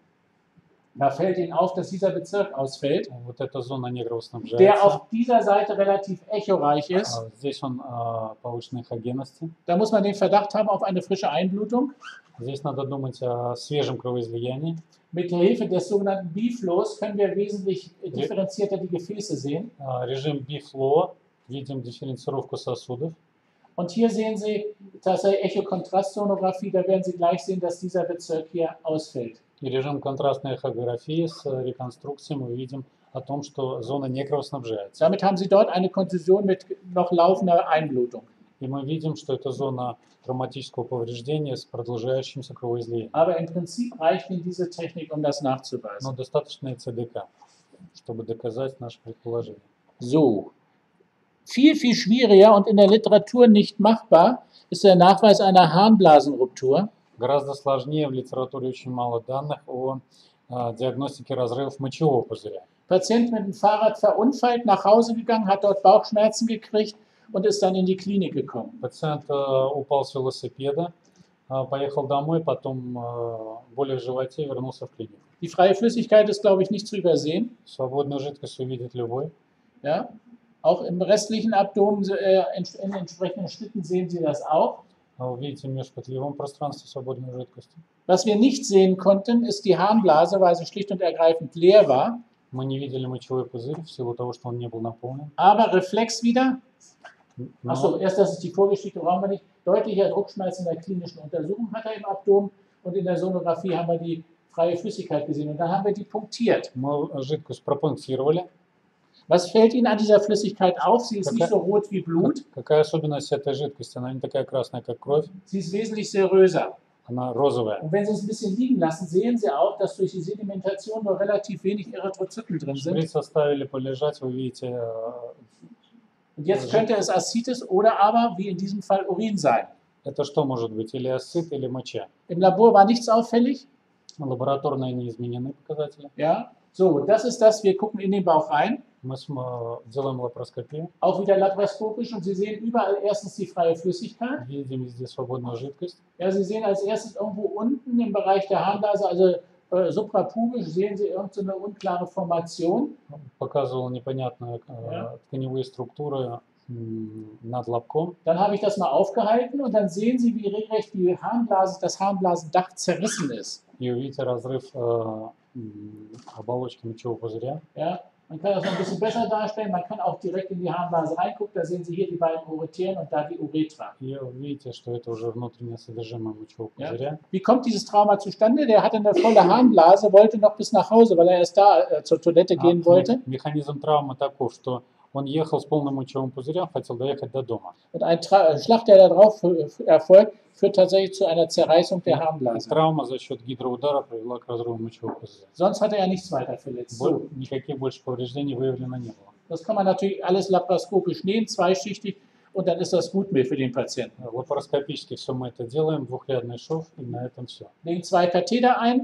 Da fällt Ihnen auf, dass dieser Bezirk ausfällt, Вот эта зона der негроснабжается. auf dieser Seite relativ echoreich ist. А, Здесь он а, повышенной эхогенности. Da muss man den Verdacht haben auf eine frische Einblutung. Здесь надо думать о свежем кровоизлиянии. Mit der Hilfe des sogenannten B-Flows können wir wesentlich differenzierter die Gefäße sehen. А, Режим B-Flow. Видим дифференцировку сосудов. Und hier sehen Sie tatsächlich Echokontrastsonographie, da werden Sie gleich sehen, dass dieser Bezirk hier ausfällt. И режим контрастной эхографии с реконструкцией мы видим о том, что зона не кровоснабжается. Damit haben Sie dort eine Kontusion mit noch laufender Einblutung. И мы видим, что это зона травматического повреждения с продолжающимся кровоизлиянием. Aber im Prinzip reicht Ihnen diese Technik, um das Но nachzuweisen. достаточно и ЦДК, чтобы доказать наше предположение. So. Viel, viel schwieriger und in der Literatur nicht machbar ist der Nachweis einer Harnblasenruptur. Гораздо сложнее, в литературе очень мало данных о а, диагностике разрывов мочевого пузыря. Patient mit dem Fahrrad verunfallt, nach Hause gegangen, hat dort Bauchschmerzen gekriegt und ist dann in die Klinik gekommen. Пациент а, упал с велосипеда, а, поехал домой, потом а, боли в животе, вернулся в клинику. Die freie Flüssigkeit ist, glaube ich, nicht zu übersehen. Свободную жидкость увидит любой. Ja? Auch im restlichen Abdomen, äh, in entsprechenden Schnitten sehen Sie das auch. А Вы видите в межпотлевом пространстве свободную жидкость. Was wir nicht sehen konnten, ist die Harnblase, weil sie schlicht und ergreifend leer war. Мы не видели мочевой пузырь в силу того, что он не был наполнен. Aber Reflex wieder. Но Achso, erst das ist die Vorgeschichte, brauchen wir nicht. Deutlicher Druckschmerz in der klinischen Untersuchung hat er im Abdomen und in der Sonographie haben wir die freie Flüssigkeit gesehen und dann haben wir die punktiert. мы жидкость пропунктировали. Was fällt Ihnen an dieser Flüssigkeit auf? Sie ist nicht so rot wie Blut, Какая особенность этой жидкости? Она не такая красная, как кровь, sie ist wesentlich seröser. она розовая. Und wenn Sie es ein bisschen liegen lassen, sehen Sie auch, dass durch die Sedimentation nur relativ wenig Erythrozyten drin sind. Шприц оставили полежать, вы видите, э, Und jetzt könnte es Aszites oder aber, wie in diesem Fall, Urin sein. это что может быть? Или асцит, или моча. Im Labor war nichts auffällig. Лабораторно не изменены показатели. Ja, so, das ist das. Wir gucken in den Bauch rein. Мы см- делаем лапароскопию, Auch wieder laparoskopisch und Sie sehen überall erstens die freie Flüssigkeit. видим везде свободную жидкость. Ja, Sie sehen als erstes irgendwo unten im Bereich der Harnblase, also äh, suprapubisch sehen Sie irgendeine unklare Formation. Показывал непонятные э, Ja. тканевые структуры м, над лобком. Dann habe ich das mal aufgehalten und dann sehen Sie, wie regelrecht die Harnblase, das Harnblasendach zerrissen ist. И увидите разрыв э, м, оболочки мочевого пузыря. Ja, man kann das noch ein bisschen besser darstellen. Man kann auch direkt in die Harnblase reingucken. Da sehen Sie hier die beiden Ureteren und da die Uretra. И увидите, что это уже внутреннее содержимое мочевого Ja. пузыря. Wie kommt dieses Trauma zustande? Der hatte eine volle Harnblase, wollte noch bis nach Hause, weil er erst da äh, zur Toilette А, gehen wollte. Механизм травмы таков, что он ехал с полным мочевым пузырем, хотел доехать до дома. Und ein Tra Schlag, der darauf erfolgt, führt tatsächlich zu einer Zerreißung der И Harnblase. травма за счет гидроудара привела к разрыву мочевого пузыря. Sonst hat er ja nichts weiter verletzt. So. Боль- Никаких больше повреждений выявлено не было. Das kann man natürlich alles laparoskopisch nehmen, zweischichtig, und dann ist das gut mehr für den Patienten. Лапароскопически все мы это делаем, двухрядный шов, и на этом все. Legen zwei Katheter ein,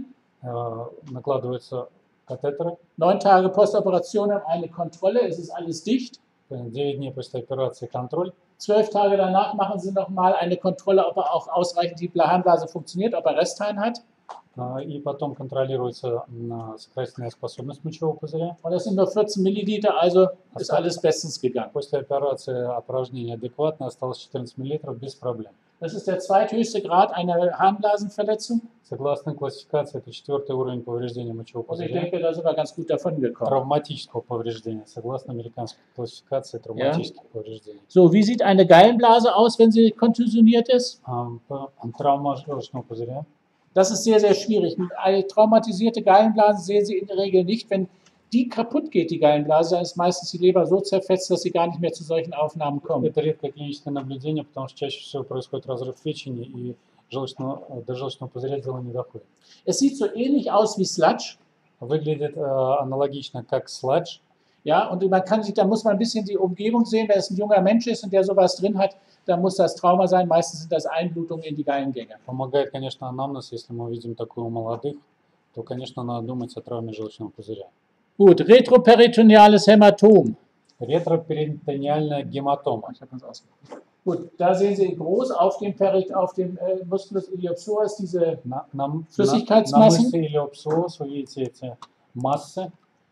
Накладываются катетеры. neun Tage Postoperation haben eine Kontrolle, es ist alles dicht. девять дней после операции контроль. Zwölf Tage danach machen Sie nochmal eine Kontrolle, ob er auch ausreichend die Harnblase funktioniert, ob er Restheim hat. а, И потом контролируется м, сократительная способность мочевого пузыря. Und das sind nur vierzehn Milliliter, also ist alles bestens gegangen. После операции опорожнение адекватно, осталось четырнадцать миллилитров без проблем. Das ist der zweithöchste Grad einer Harnblasenverletzung. Согласно классификации, это четвертый уровень повреждения мочевого Und ich пузыря. denke, da sind wir ganz gut davon gekommen. Травматического повреждения, согласно американской классификации травматических повреждений. So, wie sieht eine Gallenblase aus, wenn sie kontusioniert ist? А, п- Травма желчного пузыря. Das ist sehr, sehr schwierig. Eine traumatisierte Gallenblase sehen Sie in der Regel nicht. Wenn die kaputt geht, die Gallenblase, dann ist meistens die Leber so zerfetzt, dass sie gar nicht mehr zu solchen Aufnahmen kommen. Это редкое клиническое наблюдение, потому что чаще всего происходит разрыв печени, и желчного, до желчного пузыря дело не доходит. Es sieht so ähnlich aus wie Sludge. Выглядит э, аналогично как сладж. Ja, und man kann sich, da muss man ein bisschen die Umgebung sehen. Wenn es ein junger Mensch ist und der sowas drin hat, dann muss das Trauma sein. Meistens sind das Einblutungen in die Gallengänge. Помогает, конечно, анамнез. Если мы видим такое у молодых, то, конечно, надо думать о травме желчного пузыря. Gut, retroperitoneales Hämatom. Ретроперитониальная гематома. Ich habe das ausgemacht. Gut, da sehen Sie groß auf dem, Perit auf dem äh, Musculus iliopsoas diese На, на, на, Flüssigkeitsmassen. на мышце илиопсиоз вы видите эти массы.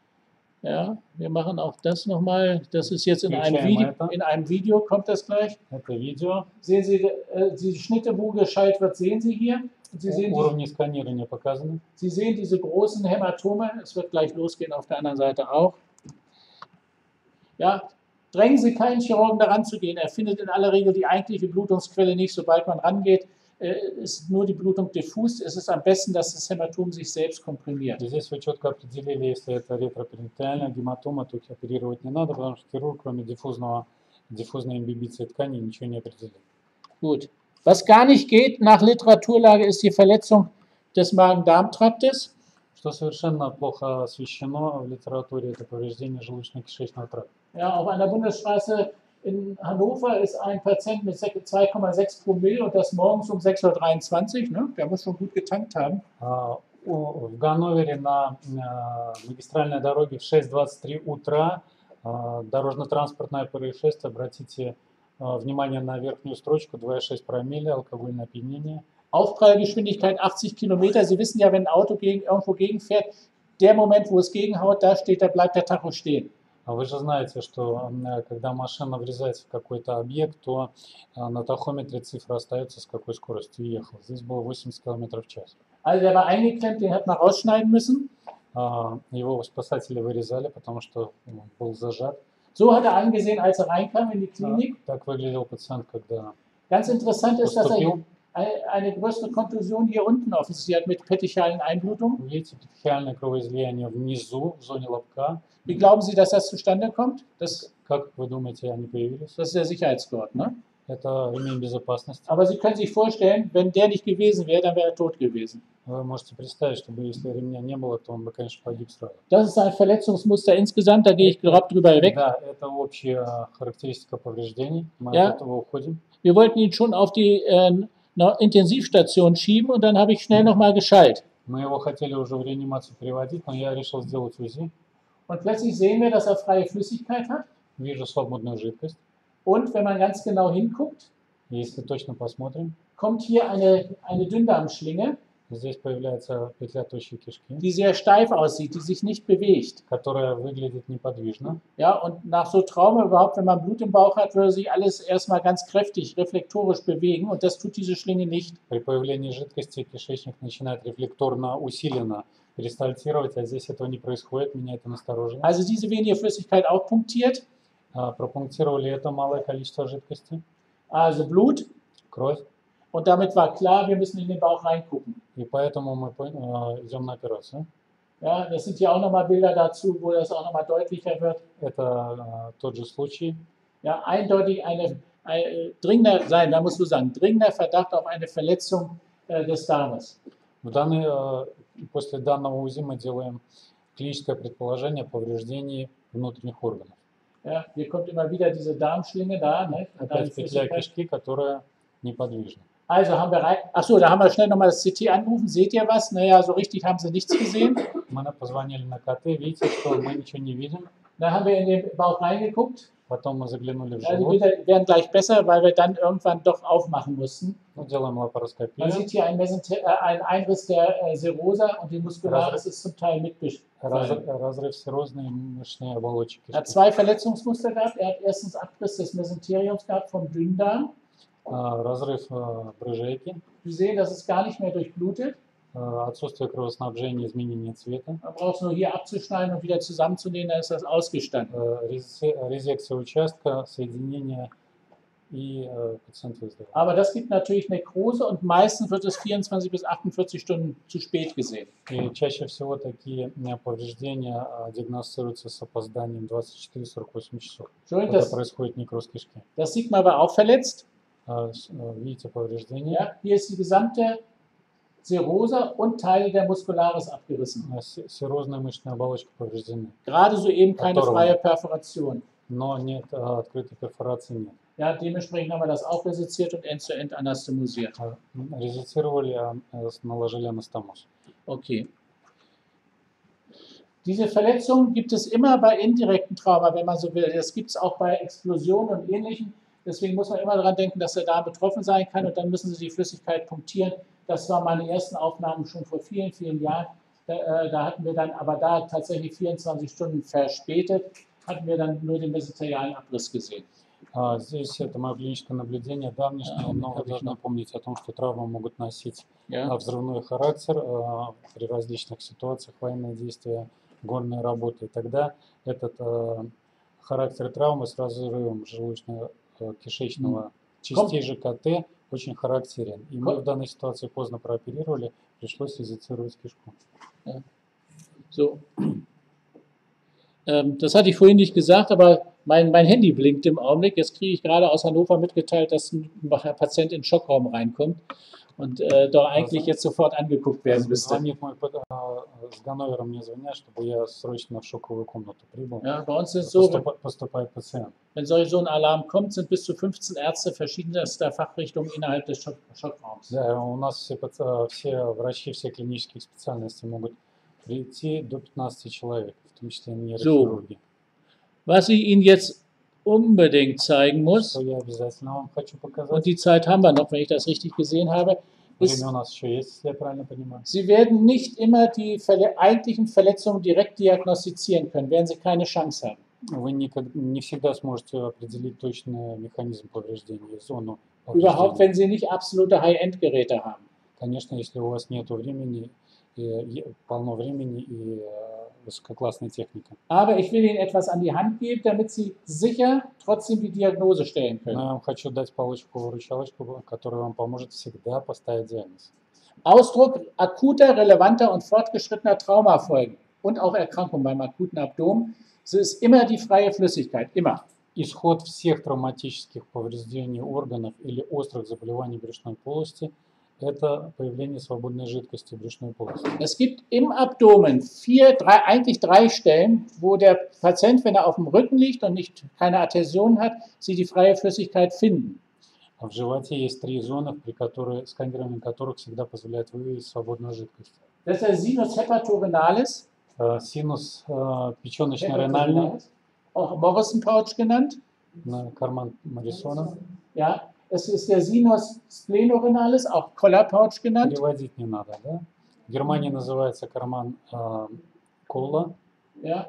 Ja, wir machen auch das nochmal. Das ist jetzt in einem, Включаем Video, это. in einem Video, kommt das gleich. Это видео. Sehen Sie, äh, die Schnitte, wo geschaltet wird, sehen Sie hier. Und Sie sehen, die, Уровни сканирования показаны. Sie sehen diese großen Hämatome. Es wird gleich losgehen auf der anderen Seite auch. Ja, drängen Sie keinen Chirurgen daran zu gehen. Er findet in aller Regel die eigentliche Blutungsquelle nicht. Sobald man rangeht, äh, ist nur die Blutung diffus. Es ist am besten, dass das Hämatom sich selbst komprimiert. И здесь вы четко определили, если это ретроперитониальная гематома, то их оперировать не надо, потому что хирург, кроме диффузного, диффузной имбибиции тканей, ничего не определит. Gut. Was gar nicht geht nach Literaturlage ist die Verletzung des Magen-Darm-Traktes. Что совершенно плохо освещено в литературе, это повреждение желудочно-кишечного тракта. Ja, auf einer Bundesstraße in Hannover ist ein Patient mit zwei Komma sechs Promille und das morgens um sechs Uhr dreiundzwanzig. Ne? Der muss schon gut getankt haben. А, у- В Ганновере на э, магистральной дороге в шесть двадцать три утра э, дорожно-транспортное происшествие. Обратите э, внимание на верхнюю строчку, два и шесть промилле, алкогольное опьянение. Aufprallgeschwindigkeit achtzig Kilometer. Sie wissen ja, wenn ein Auto gegen, irgendwo gegenfährt, der Moment, wo es gegenhaut, da steht, da bleibt der Tacho stehen. А Вы же знаете, что э, когда машина врезается в какой-то объект, то э, на тахометре цифра остается, с какой скоростью ехал. Здесь было восемьдесят километров в час. Also der war eingeklemmt, den hat man rausschneiden müssen. А, Его спасатели вырезали, потому что он был зажат. So hat er angesehen, als er reinkam in die А, Klinik. Так выглядел пациент, когда Ganz interessant ist, dass er поступил. eine, eine größere Kontusion hier unten offensichtlich hat mit petechialen Einblutungen. Вы видите петехиальное кровоизлияние внизу, в зоне лобка. Wie glauben Sie, dass das zustande kommt? Das, Как вы думаете, они появились? das ist der Sicherheitsgurt, ne? Это ремень безопасности. Aber Sie können sich vorstellen, wenn der nicht gewesen wäre, dann wäre er tot gewesen. Вы можете представить, чтобы если ремня не было, то он бы, конечно, погиб сразу. Das ist ein Verletzungsmuster insgesamt, da gehe ich grob drüber weg. Да, это общая характеристика повреждений. Мы Ja. от этого уходим. Wir wollten ihn schon auf die äh, na- Intensivstation schieben und dann habe ich schnell nochmal geschallt. Мы его хотели уже в реанимацию переводить, но я решил сделать УЗИ. Und plötzlich sehen wir, dass er freie Flüssigkeit hat. Вижу свободную жидкость. Und wenn man ganz genau hinguckt, Если точно посмотрим, kommt hier eine, eine Dünndarmschlinge. Здесь появляется петля тощей кишки, die sehr steif aussieht, die sich nicht bewegt. которая выглядит неподвижно. Ja, und nach so Trauma überhaupt, wenn man Blut im Bauch hat, würde sich alles erstmal ganz kräftig, reflektorisch bewegen und das tut diese Schlinge nicht. При появлении жидкости кишечник начинает рефлекторно усиленно перистальтировать, а здесь этого не происходит, меня это насторожило. Also diese wenige Flüssigkeit auch punktiert, А, Пропунктировали это малое количество жидкости, also Blut. кровь, Und damit war klar, wir müssen in den Bauch reingucken. и поэтому мы по- а, идем на операцию. Ja, das sind ja auch nochmal Bilder dazu, wo das auch nochmal deutlicher wird. Это а, тот же случай. Ja, eindeutig eine, ein äh, dringender, sein, da musst du sagen, dringender Verdacht auf eine Verletzung äh, des Darmes. В данный, а, после данного УЗИ мы делаем клиническое предположение о повреждении внутренних органов. Ja, hier kommt immer wieder diese Darmschlinge da. Ne? Опять петля кишки, которая неподвижна. Also haben wir rein. Achso, da haben wir schnell nochmal das C T angerufen. Seht ihr was? Naja, so richtig haben sie nichts gesehen. Мы на- позвонили на КТ, видите, что мы ничего не видим. Da haben wir in den Bauch reingeguckt. Потом мы заглянули в Ja, die живот, Bilder werden gleich besser, weil wir dann irgendwann doch aufmachen mussten. ну, делаем Man лапароскопию. sieht hier einen, Mesenter äh, einen Einriss der äh, Serosa und die Muscularis ist zum Teil Раз- mitbefallen. разрыв серозной мышечной оболочки Er hat кишки. zwei Verletzungsmuster gehabt. Er hat erstens Abriss des Mesenteriums gehabt vom Dünndarm. А, Разрыв а, брыжейки, Sie sehen, das ist gar nicht mehr durchblutet. а, отсутствие кровоснабжения, изменение цвета, Man braucht es nur hier abzuschneiden und wieder zusammenzunehmen, dann ist das ausgestanden. а, рез- резекция участка, соединение и а, пациент выздоровел. Aber das gibt natürlich Nekrose und meistens wird es vierundzwanzig bis achtundvierzig Stunden zu spät gesehen. И чаще всего такие а, повреждения а, диагностируются с опозданием двадцать четыре — сорок восемь часов. Entschuldigung, Когда das, происходит некроз кишки. das Sigma war auch verletzt. А, с- а, Видите повреждение. Ja, hier ist die gesamte Serosa und Teile der Muscularis abgerissen. А, с- Серозная мышечная оболочка повреждены. Gerade soeben keine Которого? freie Perforation. Но нет, а, открытой перфорации нет. Ja, dementsprechend haben wir das auch resiziert und end-to-end anastomosiert. А, м, Резицировали, а, а, с- наложили анастомоз. Okay. Diese Verletzungen gibt es immer bei indirekten Trauma, wenn man so will. Das gibt es auch bei Explosionen und Ähnlichem. Deswegen muss man immer daran denken, dass er da betroffen sein kann und dann müssen Sie die Flüssigkeit punktieren. Das waren meine ersten Aufnahmen schon vor vielen, vielen Jahren. Da, äh, da hatten wir dann aber da tatsächlich vierundzwanzig Stunden verspätet, hatten wir dann nur den mesenterialen Abriss gesehen. А, Здесь это мое клиническое наблюдение давнешнее, А, но вы как должны видно. помнить о том, что травмы могут носить Ja. а, взрывной характер а, при различных ситуациях, военные действия, горные работы. И тогда этот а, характер травмы с разрывом желудочно-кишечного частей ЖКТ очень характерен. И мы Ком- в данной ситуации поздно прооперировали, пришлось резицировать кишку. So. Ähm, das hatte ich vorhin nicht gesagt, aber mein, mein Handy blinkt im Augenblick. Jetzt kriege ich gerade aus Hannover mitgeteilt, dass ein Patient in den Schockraum reinkommt und äh, da eigentlich jetzt sofort angeguckt werden müsste. Звонит мой пат- а, с Ганновера, мне звонят, чтобы я срочно в шоковую комнату прибыл. Ja, bei uns ist es so, Поступа- Поступает пациент. wenn solch so ein Alarm kommt, sind bis zu fünfzehn Ärzte verschiedenster Fachrichtungen innerhalb des Schock Schockraums. Да, у нас все, паци- а, все врачи, все клинические специальности могут прийти до пятнадцати человек, в том числе и нейрохирурги. Was ich Ihnen jetzt unbedingt zeigen muss, Что я обязательно вам хочу показать. und die Zeit haben wir noch, wenn ich das richtig gesehen habe, ist, Время у нас еще есть, если я правильно понимаю. Sie werden nicht immer die Verle eigentlichen Verletzungen direkt diagnostizieren können, werden Sie keine Chance haben. Вы никак- не всегда сможете определить точный механизм повреждения, зону Überhaupt, повреждения. wenn Sie nicht absolute High-End-Geräte haben. Конечно, если у вас нет времени, и, и- полно времени и э, высококлассной техники. Aber ich will Ihnen etwas an die Hand geben, damit Sie sicher trotzdem die Diagnose stellen Но können. я вам хочу дать палочку-выручалочку, которая вам поможет всегда поставить диагноз. Ausdruck akuter, relevanter und fortgeschrittener Traumafolgen und auch Erkrankungen beim akuten Abdomen, so ist immer die freie Flüssigkeit, immer. Исход всех травматических повреждений органов или острых заболеваний брюшной полости – это появление свободной жидкости в брюшной полости. Es gibt im Abdomen vier, drei, eigentlich drei Stellen, wo der Patient, wenn er auf dem Rücken liegt und nicht, keine Adhäsion hat, sie die freie Flüssigkeit finden. А в животе есть три зоны, при которых, сканирование которых всегда позволяет выявить свободную жидкость. Das ist der Sinus hepatorenalis, Э, Синус э, печёночно-ренальный, auch Morrison Pouch genannt. на карман Моррисона. Ja, Das ist der Sinus splenorenalis, auch Collar Pouch genannt. Переводить не надо, да? В Германии называется карман э, Колла. Ja.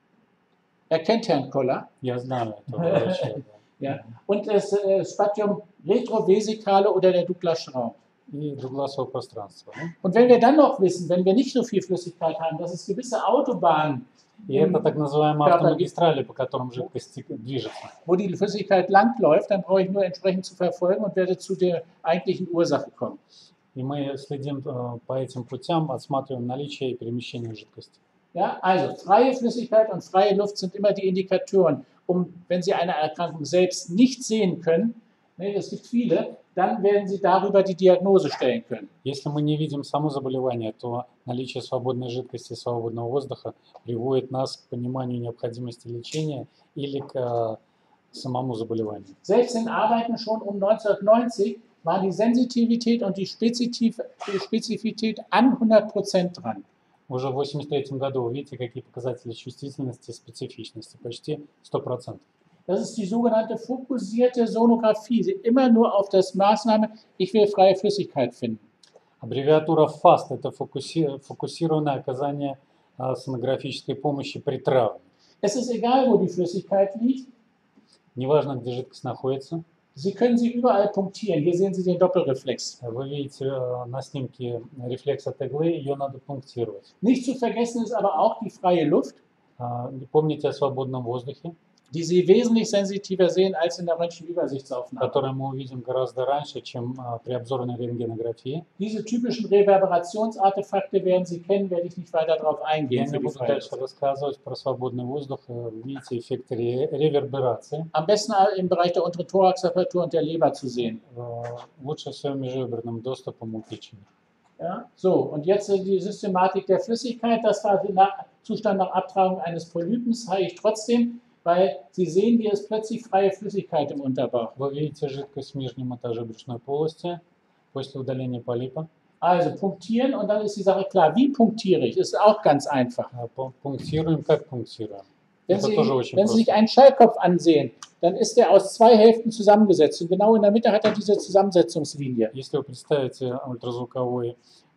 Er kennt Herrn Koller. Я знаю этого врача. Да. Ja. Und das äh, Spatium retrovesikale oder der Douglas-Schraub. И дугласово пространство. Да? Und wenn wir dann noch wissen, wenn wir nicht so viel Flüssigkeit haben, dass es gewisse Autobahnen, И это так называемые автомагистрали, по которым жидкость движется. wo die Flüssigkeit langläuft, dann brauche ich nur entsprechend zu verfolgen und werde zu der eigentlichen Ursache kommen. И мы следим äh, по этим путям, отсматриваем наличие и перемещение жидкости. Ja, also freie Flüssigkeit und freie Luft sind immer die Indikatoren, um, wenn Sie eine Erkrankung selbst nicht sehen können, ne, es gibt viele, dann werden Sie darüber die Diagnose stellen können. Если мы не видим само заболевание, то наличие свободной жидкости, свободного воздуха приводит нас к пониманию необходимости лечения или к äh, самому заболеванию. Selbst in Arbeiten schon um neunzehnhundertneunzig war die Sensitivität und die Spezif- die Spezifität an hundert Prozent dran. Уже в восемьдесят третьем году вы видите, какие показатели чувствительности и специфичности, почти сто процентов. Das ist die sogenannte fokussierte Sonographie, sie immer nur auf das Maßnahme, ich will freie Flüssigkeit finden. Аббревиатура фаст – это фокуси- фокусированное оказание äh, сонографической помощи при травме. Es ist egal, wo die Flüssigkeit liegt, Неважно, где жидкость находится. Sie können sie überall punktieren. Hier sehen Sie den Doppelreflex. Вы видите äh, на снимке рефлекс от иглы, ее надо пунктировать. Nicht zu vergessen ist aber auch die freie Luft, Äh, Помните о свободном воздухе, die Sie wesentlich sensitiver sehen als in der Röntgenübersichtsaufnahme. который мы увидим гораздо раньше, чем äh, при обзорной рентгенографии. Diese typischen Reverberationsartefakte werden Sie kennen, werde ich nicht weiter darauf Я eingehen. не Für die буду freie дальше Luft. рассказывать про свободный воздух. Э, Вы видите эффект ре- реверберации. Am besten im Bereich der unteren Thoraxapparatur und der Leber zu sehen. Э, Лучше всего межреберным доступом у печени. Ja? So, und jetzt äh, die Systematik der Flüssigkeit. Das war der nach, Zustand nach Abtragung eines Polypens, habe ich trotzdem, weil Sie sehen, hier ist plötzlich freie Flüssigkeit im Unterbauch. Вы видите жидкость в нижнем этаже брюшной полости после удаления полипа. Also punktieren und dann ist die Sache klar. Wie punktiere ich? Ist auch ganz einfach. Э, пу- Пунктируем, как пунктируем. Wenn Это Sie, тоже очень wenn Sie просто. sich einen Schallkopf ansehen, dann ist der aus zwei Hälften zusammengesetzt. Und genau in der Mitte hat er diese Zusammensetzungslinie. Если вы представите ультразвуковой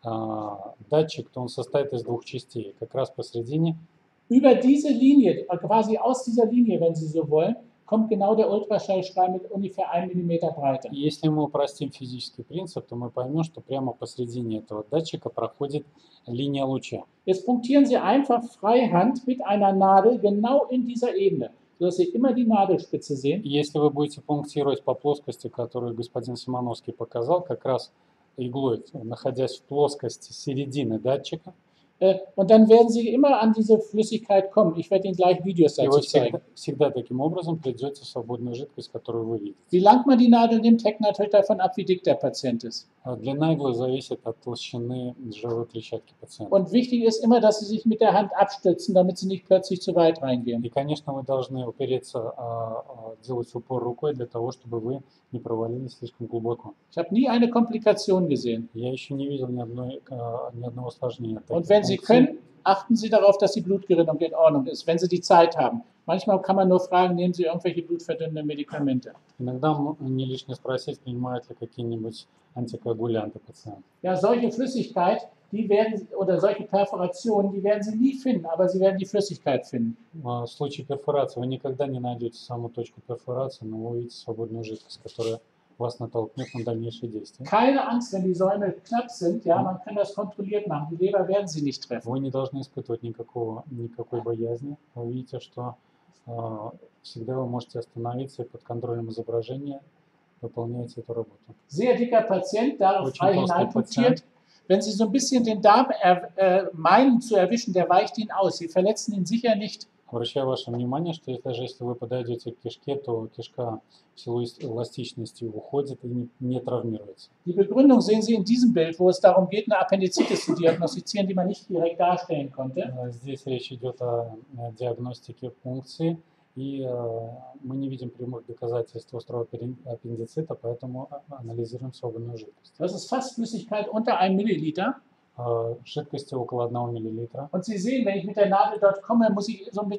а, датчик, то он состоит из двух частей. Как раз посередине Über diese Linie, quasi aus dieser Linie, wenn Sie so wollen, kommt genau der Ultraschallstrahl mit ungefähr einem Millimeter Breite. И если мы упростим физический принцип, то мы поймем, что прямо посредине этого датчика проходит линия луча. Jetzt punktieren Sie einfach freihand mit einer Nadel genau in dieser Ebene, sodass Sie immer die Nadelspitze sehen. И если вы будете пунктировать по плоскости, которую господин Симоновский показал, как раз иглой, находясь в плоскости середины датчика, Äh, Und dann werden Sie immer an diese Flüssigkeit kommen. Ich werde Ihnen gleich Videos и dazu вы всегда, zeigen. всегда таким образом придете в свободную жидкость, которую вы видите. Wie lang man die Nadel nimmt, hängt natürlich davon ab, wie dick der Patient ist. А Длина иглы зависит от толщины жировой клетчатки пациента. Und wichtig ist immer, dass Sie sich mit der Hand abstützen, damit Sie nicht plötzlich zu weit reingehen. И, конечно, вы должны упереться, а, а, делать упор рукой для того, чтобы вы не провалились слишком глубоко. Ich habe nie eine Komplikation gesehen. Я еще не видел ни, одной, а, ни одного осложнения. от Und таких wenn Sie функций. können, achten Sie darauf, dass die Blutgerinnung in Ordnung ist, wenn Sie die Zeit haben. Manchmal kann man nur fragen, nehmen Sie irgendwelche blutverdünnende Medikamente. Иногда м- не лишне спросить, принимают ли какие-нибудь антикоагулянты пациент. Ja, solche Flüssigkeit, die werden, oder solche Perforationen, die werden Sie nie finden, aber Sie werden die Flüssigkeit finden. В случае перфорации вы никогда не найдете саму точку перфорации, но вы увидите свободную жидкость, которая вас натолкнет на дальнейшие действия. Keine Angst, wenn die Säume knapp sind, ja, man kann das kontrolliert machen. Die Leber werden Sie nicht treffen. Вы не должны испытывать никакого, никакой боязни. Вы видите, что э, всегда вы можете остановиться и под контролем изображения выполняете эту работу. Sehr dicker Patient, darauf Очень frei толстый hineinpunktiert. Wenn Sie so ein bisschen den Darm er, äh, meinen zu erwischen, der weicht Ihnen aus. Sie verletzen ihn sicher nicht. Обращаю ваше внимание, что если- даже если вы подойдете к кишке, то кишка в силу ис- эластичности уходит и не, не травмируется. Die Begründung sehen Sie in diesem Bild, wo es darum geht, eine Appendizitis zu diagnostizieren, die man nicht direkt darstellen konnte. Э, Здесь речь идет о э, диагностике функции, и э, мы не видим прямых доказательств острого аппен- аппендицита, поэтому а- анализируем свободную жидкость. Das ist fast Flüssigkeit unter einem Milliliter. Э, Жидкости около одного миллилитра. Und Sie sehen, wenn ich mit der Nadel dort komme, muss ich so mit,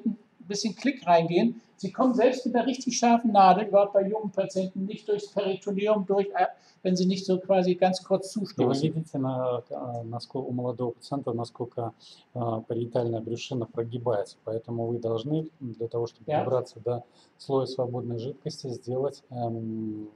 ein bisschen Klick reingehen. Sie kommen selbst mit einer richtig scharfen Nadel überhaupt bei jungen Patienten nicht durchs Peritoneum durch, wenn sie nicht so quasi ganz kurz И вы zustoßen. видите, на, а, насколько, у молодого пациента, насколько а, париетальная брюшина прогибается. Поэтому вы должны, для того, чтобы Ja. добраться до слоя свободной жидкости, сделать эм,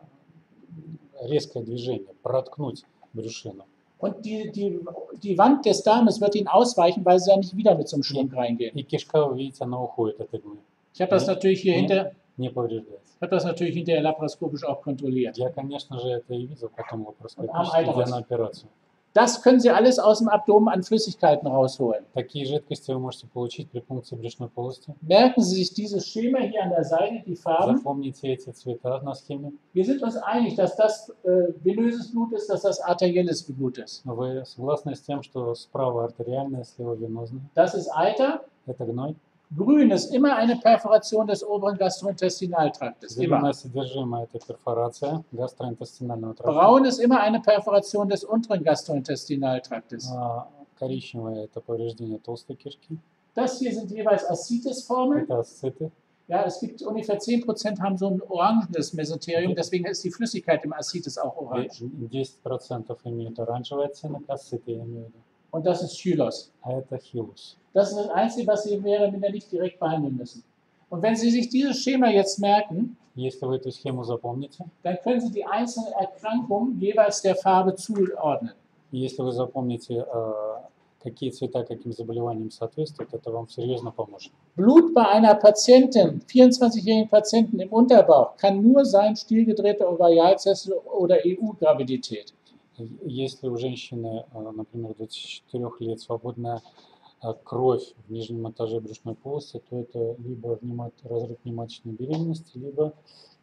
резкое движение, проткнуть брюшину. Und die, die, die Wand des Darmes wird ihnen ausweichen, weil sie ja nicht wieder mit so einem Schlund reingehen. И кишка, вы видите, она уходит от иглы, Ich habe das Nee. natürlich hier Nee. hinter, не повреждается. ich habe das natürlich hinterher laparoskopisch auch kontrolliert. Я, конечно же, это и видел потом Am лапароскопически, Eiterus. идя на операцию. Das können Sie alles aus dem Abdomen an Flüssigkeiten rausholen. Такие жидкости вы можете получить при пункции брюшной полости. Merken Sie sich dieses Schema hier an der Seite, die Farben. Запомните эти цвета на схеме. Wir sind uns einig, dass das äh, venöses Blut ist, dass das arterielles Blut ist. Вы согласны с тем, что справа артериальная, слева венозная? Das ist Eiter. Это гной. Grün ist immer eine Perforation des oberen Gastrointestinaltraktes. Immer. Зеленое содержимое – это перфорация гастроинтестинального тракта. Braun ist immer eine Perforation des unteren Gastrointestinaltraktes. А коричневое – это повреждение толстой кишки. Das hier sind jeweils Ascites-Formen. Это асциты. Ja, es gibt ungefähr zehn Prozent haben so ein orangenes Mesenterium, deswegen ist die Flüssigkeit im Ascites auch orange. десять процентов имеют оранжевый оттенок, асциты я имею в виду. Und das ist Hylos. А это хилус. Das ist das Einzige, was Sie mehr oder minder nicht direkt behandeln müssen. Und wenn Sie sich dieses Schema jetzt merken, Если вы эту схему запомните, dann können Sie die einzelnen Erkrankungen jeweils der Farbe zuordnen. и если вы запомните, э, какие цвета каким заболеваниям соответствуют, это вам серьезно поможет. Blut bei einer Patientin, vierundzwanzigjährigen Patienten im Unterbauch, kann nur sein stillgedrehte Ovarialzeste oder E U-Gravidität. Если у женщины, э, например, двадцати четырёх лет свободная э, кровь в нижнем этаже брюшной полости, то это либо внемат- разрыв внематочной беременности, либо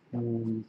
м,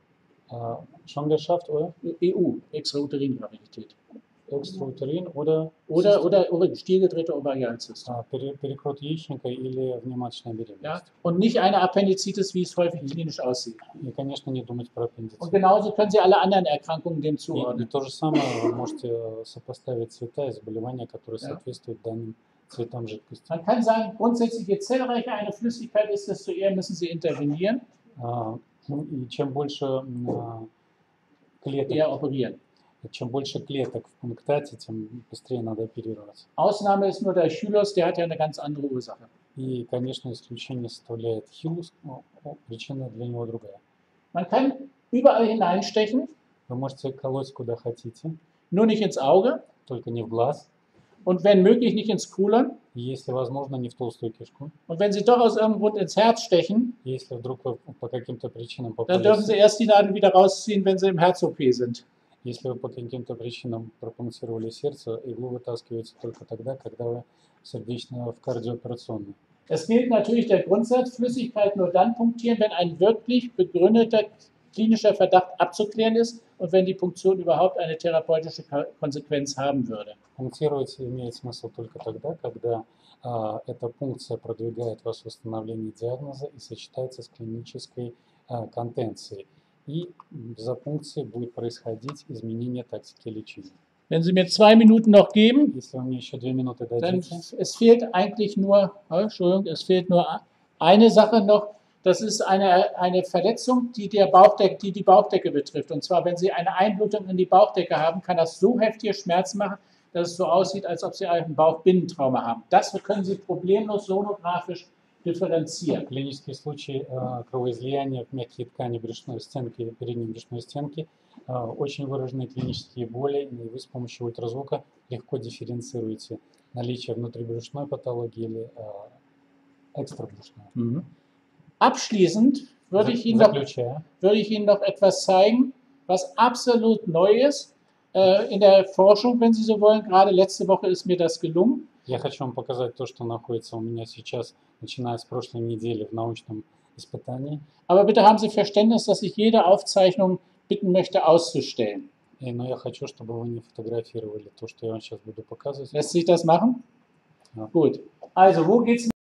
äh, Schwangerschaft oder E U, Extrauterin-Gravidität. Extrauterin oder, Oder, oder, oder stillgedrehte Ovarialzyste. а, пере- перекрут яичника или внематочная Ja? беременность. Und nicht eine Appendizitis, wie es häufig klinisch aussieht. И, конечно, не думать про аппендицит. Und genauso können Sie alle anderen Erkrankungen dem И, и zuordnen. то же самое вы можете э, сопоставить цвета и заболевания, которые Ja. соответствуют данным цветам жидкости. Man kann sagen, grundsätzlich, je zellreicher eine Flüssigkeit ist, desto eher müssen Sie intervenieren, А, ну, и чем больше м, а, клеток, eher operieren. чем больше клеток в пунктате, тем быстрее надо оперировать. Ausnahme ist nur der Hylos, der hat ja eine ganz andere Ursache. И, конечно, исключение составляет хилус, но о, причина для него другая. Man kann überall hineinstechen, Вы можете колоть куда хотите, nur nicht ins Auge только не в глаз, und wenn möglich nicht ins Kolon. и, если возможно, не в толстую кишку. Und wenn Sie doch aus irgendeinem Grund ins Herz stechen, Если вдруг вы по каким-то причинам dann dürfen Sie попали, erst die Nadel wieder rausziehen, wenn Sie im Herz-O P sind. если вы по каким-то причинам пропунктировали сердце, иглу вытаскиваете только тогда, когда вы сердечно в кардиооперационной. Es gilt natürlich der Grundsatz, Flüssigkeit nur dann punktieren, wenn ein wirklich begründeter klinischer Verdacht abzuklären ist und wenn die Punktion überhaupt eine therapeutische Ka- Konsequenz haben würde. Пунктировать имеет смысл только тогда, когда а, эта пункция продвигает вас в восстановлении диагноза и сочетается с клинической а, контенцией. И за пункцией будет происходить изменение тактики лечения. Wenn Sie mir zwei Minuten noch geben, Если вы мне еще две минуты dann дадите, es fehlt eigentlich nur, oh, Entschuldigung, es fehlt nur eine Sache noch. Das ist eine, eine Verletzung, die, der Bauchdecke, die die Bauchdecke betrifft. Und zwar, wenn Sie eine Einblutung in die Bauchdecke haben, kann das so heftige Schmerzen machen, dass es so aussieht, als ob Sie einen Bauchbinnentrauma haben. Das können Sie problemlos sonografisch differenzieren. клинические случаи а, кровоизлияния в мягкие ткани брюшной стенки, передней брюшной стенки, а, очень выраженные клинические боли, и вы с помощью ультразвука легко дифференцируете наличие внутрибрюшной патологии или а, экстрабрюшной. Mhm. Abschließend würde ich, Ihnen noch, Заключая, würde ich Ihnen noch etwas zeigen, was absolut neu ist äh, in der Forschung, wenn Sie so wollen. Gerade letzte Woche ist mir das gelungen. я хочу вам показать то, что находится у меня сейчас, начиная с прошлой недели в научном испытании. Aber bitte haben Sie Verständnis, dass ich jede Aufzeichnung bitten möchte, auszustellen. И, но я хочу, чтобы вы не фотографировали то, что я вам сейчас буду показывать. Lässt sich das machen? Ja. Gut. Also, wo geht's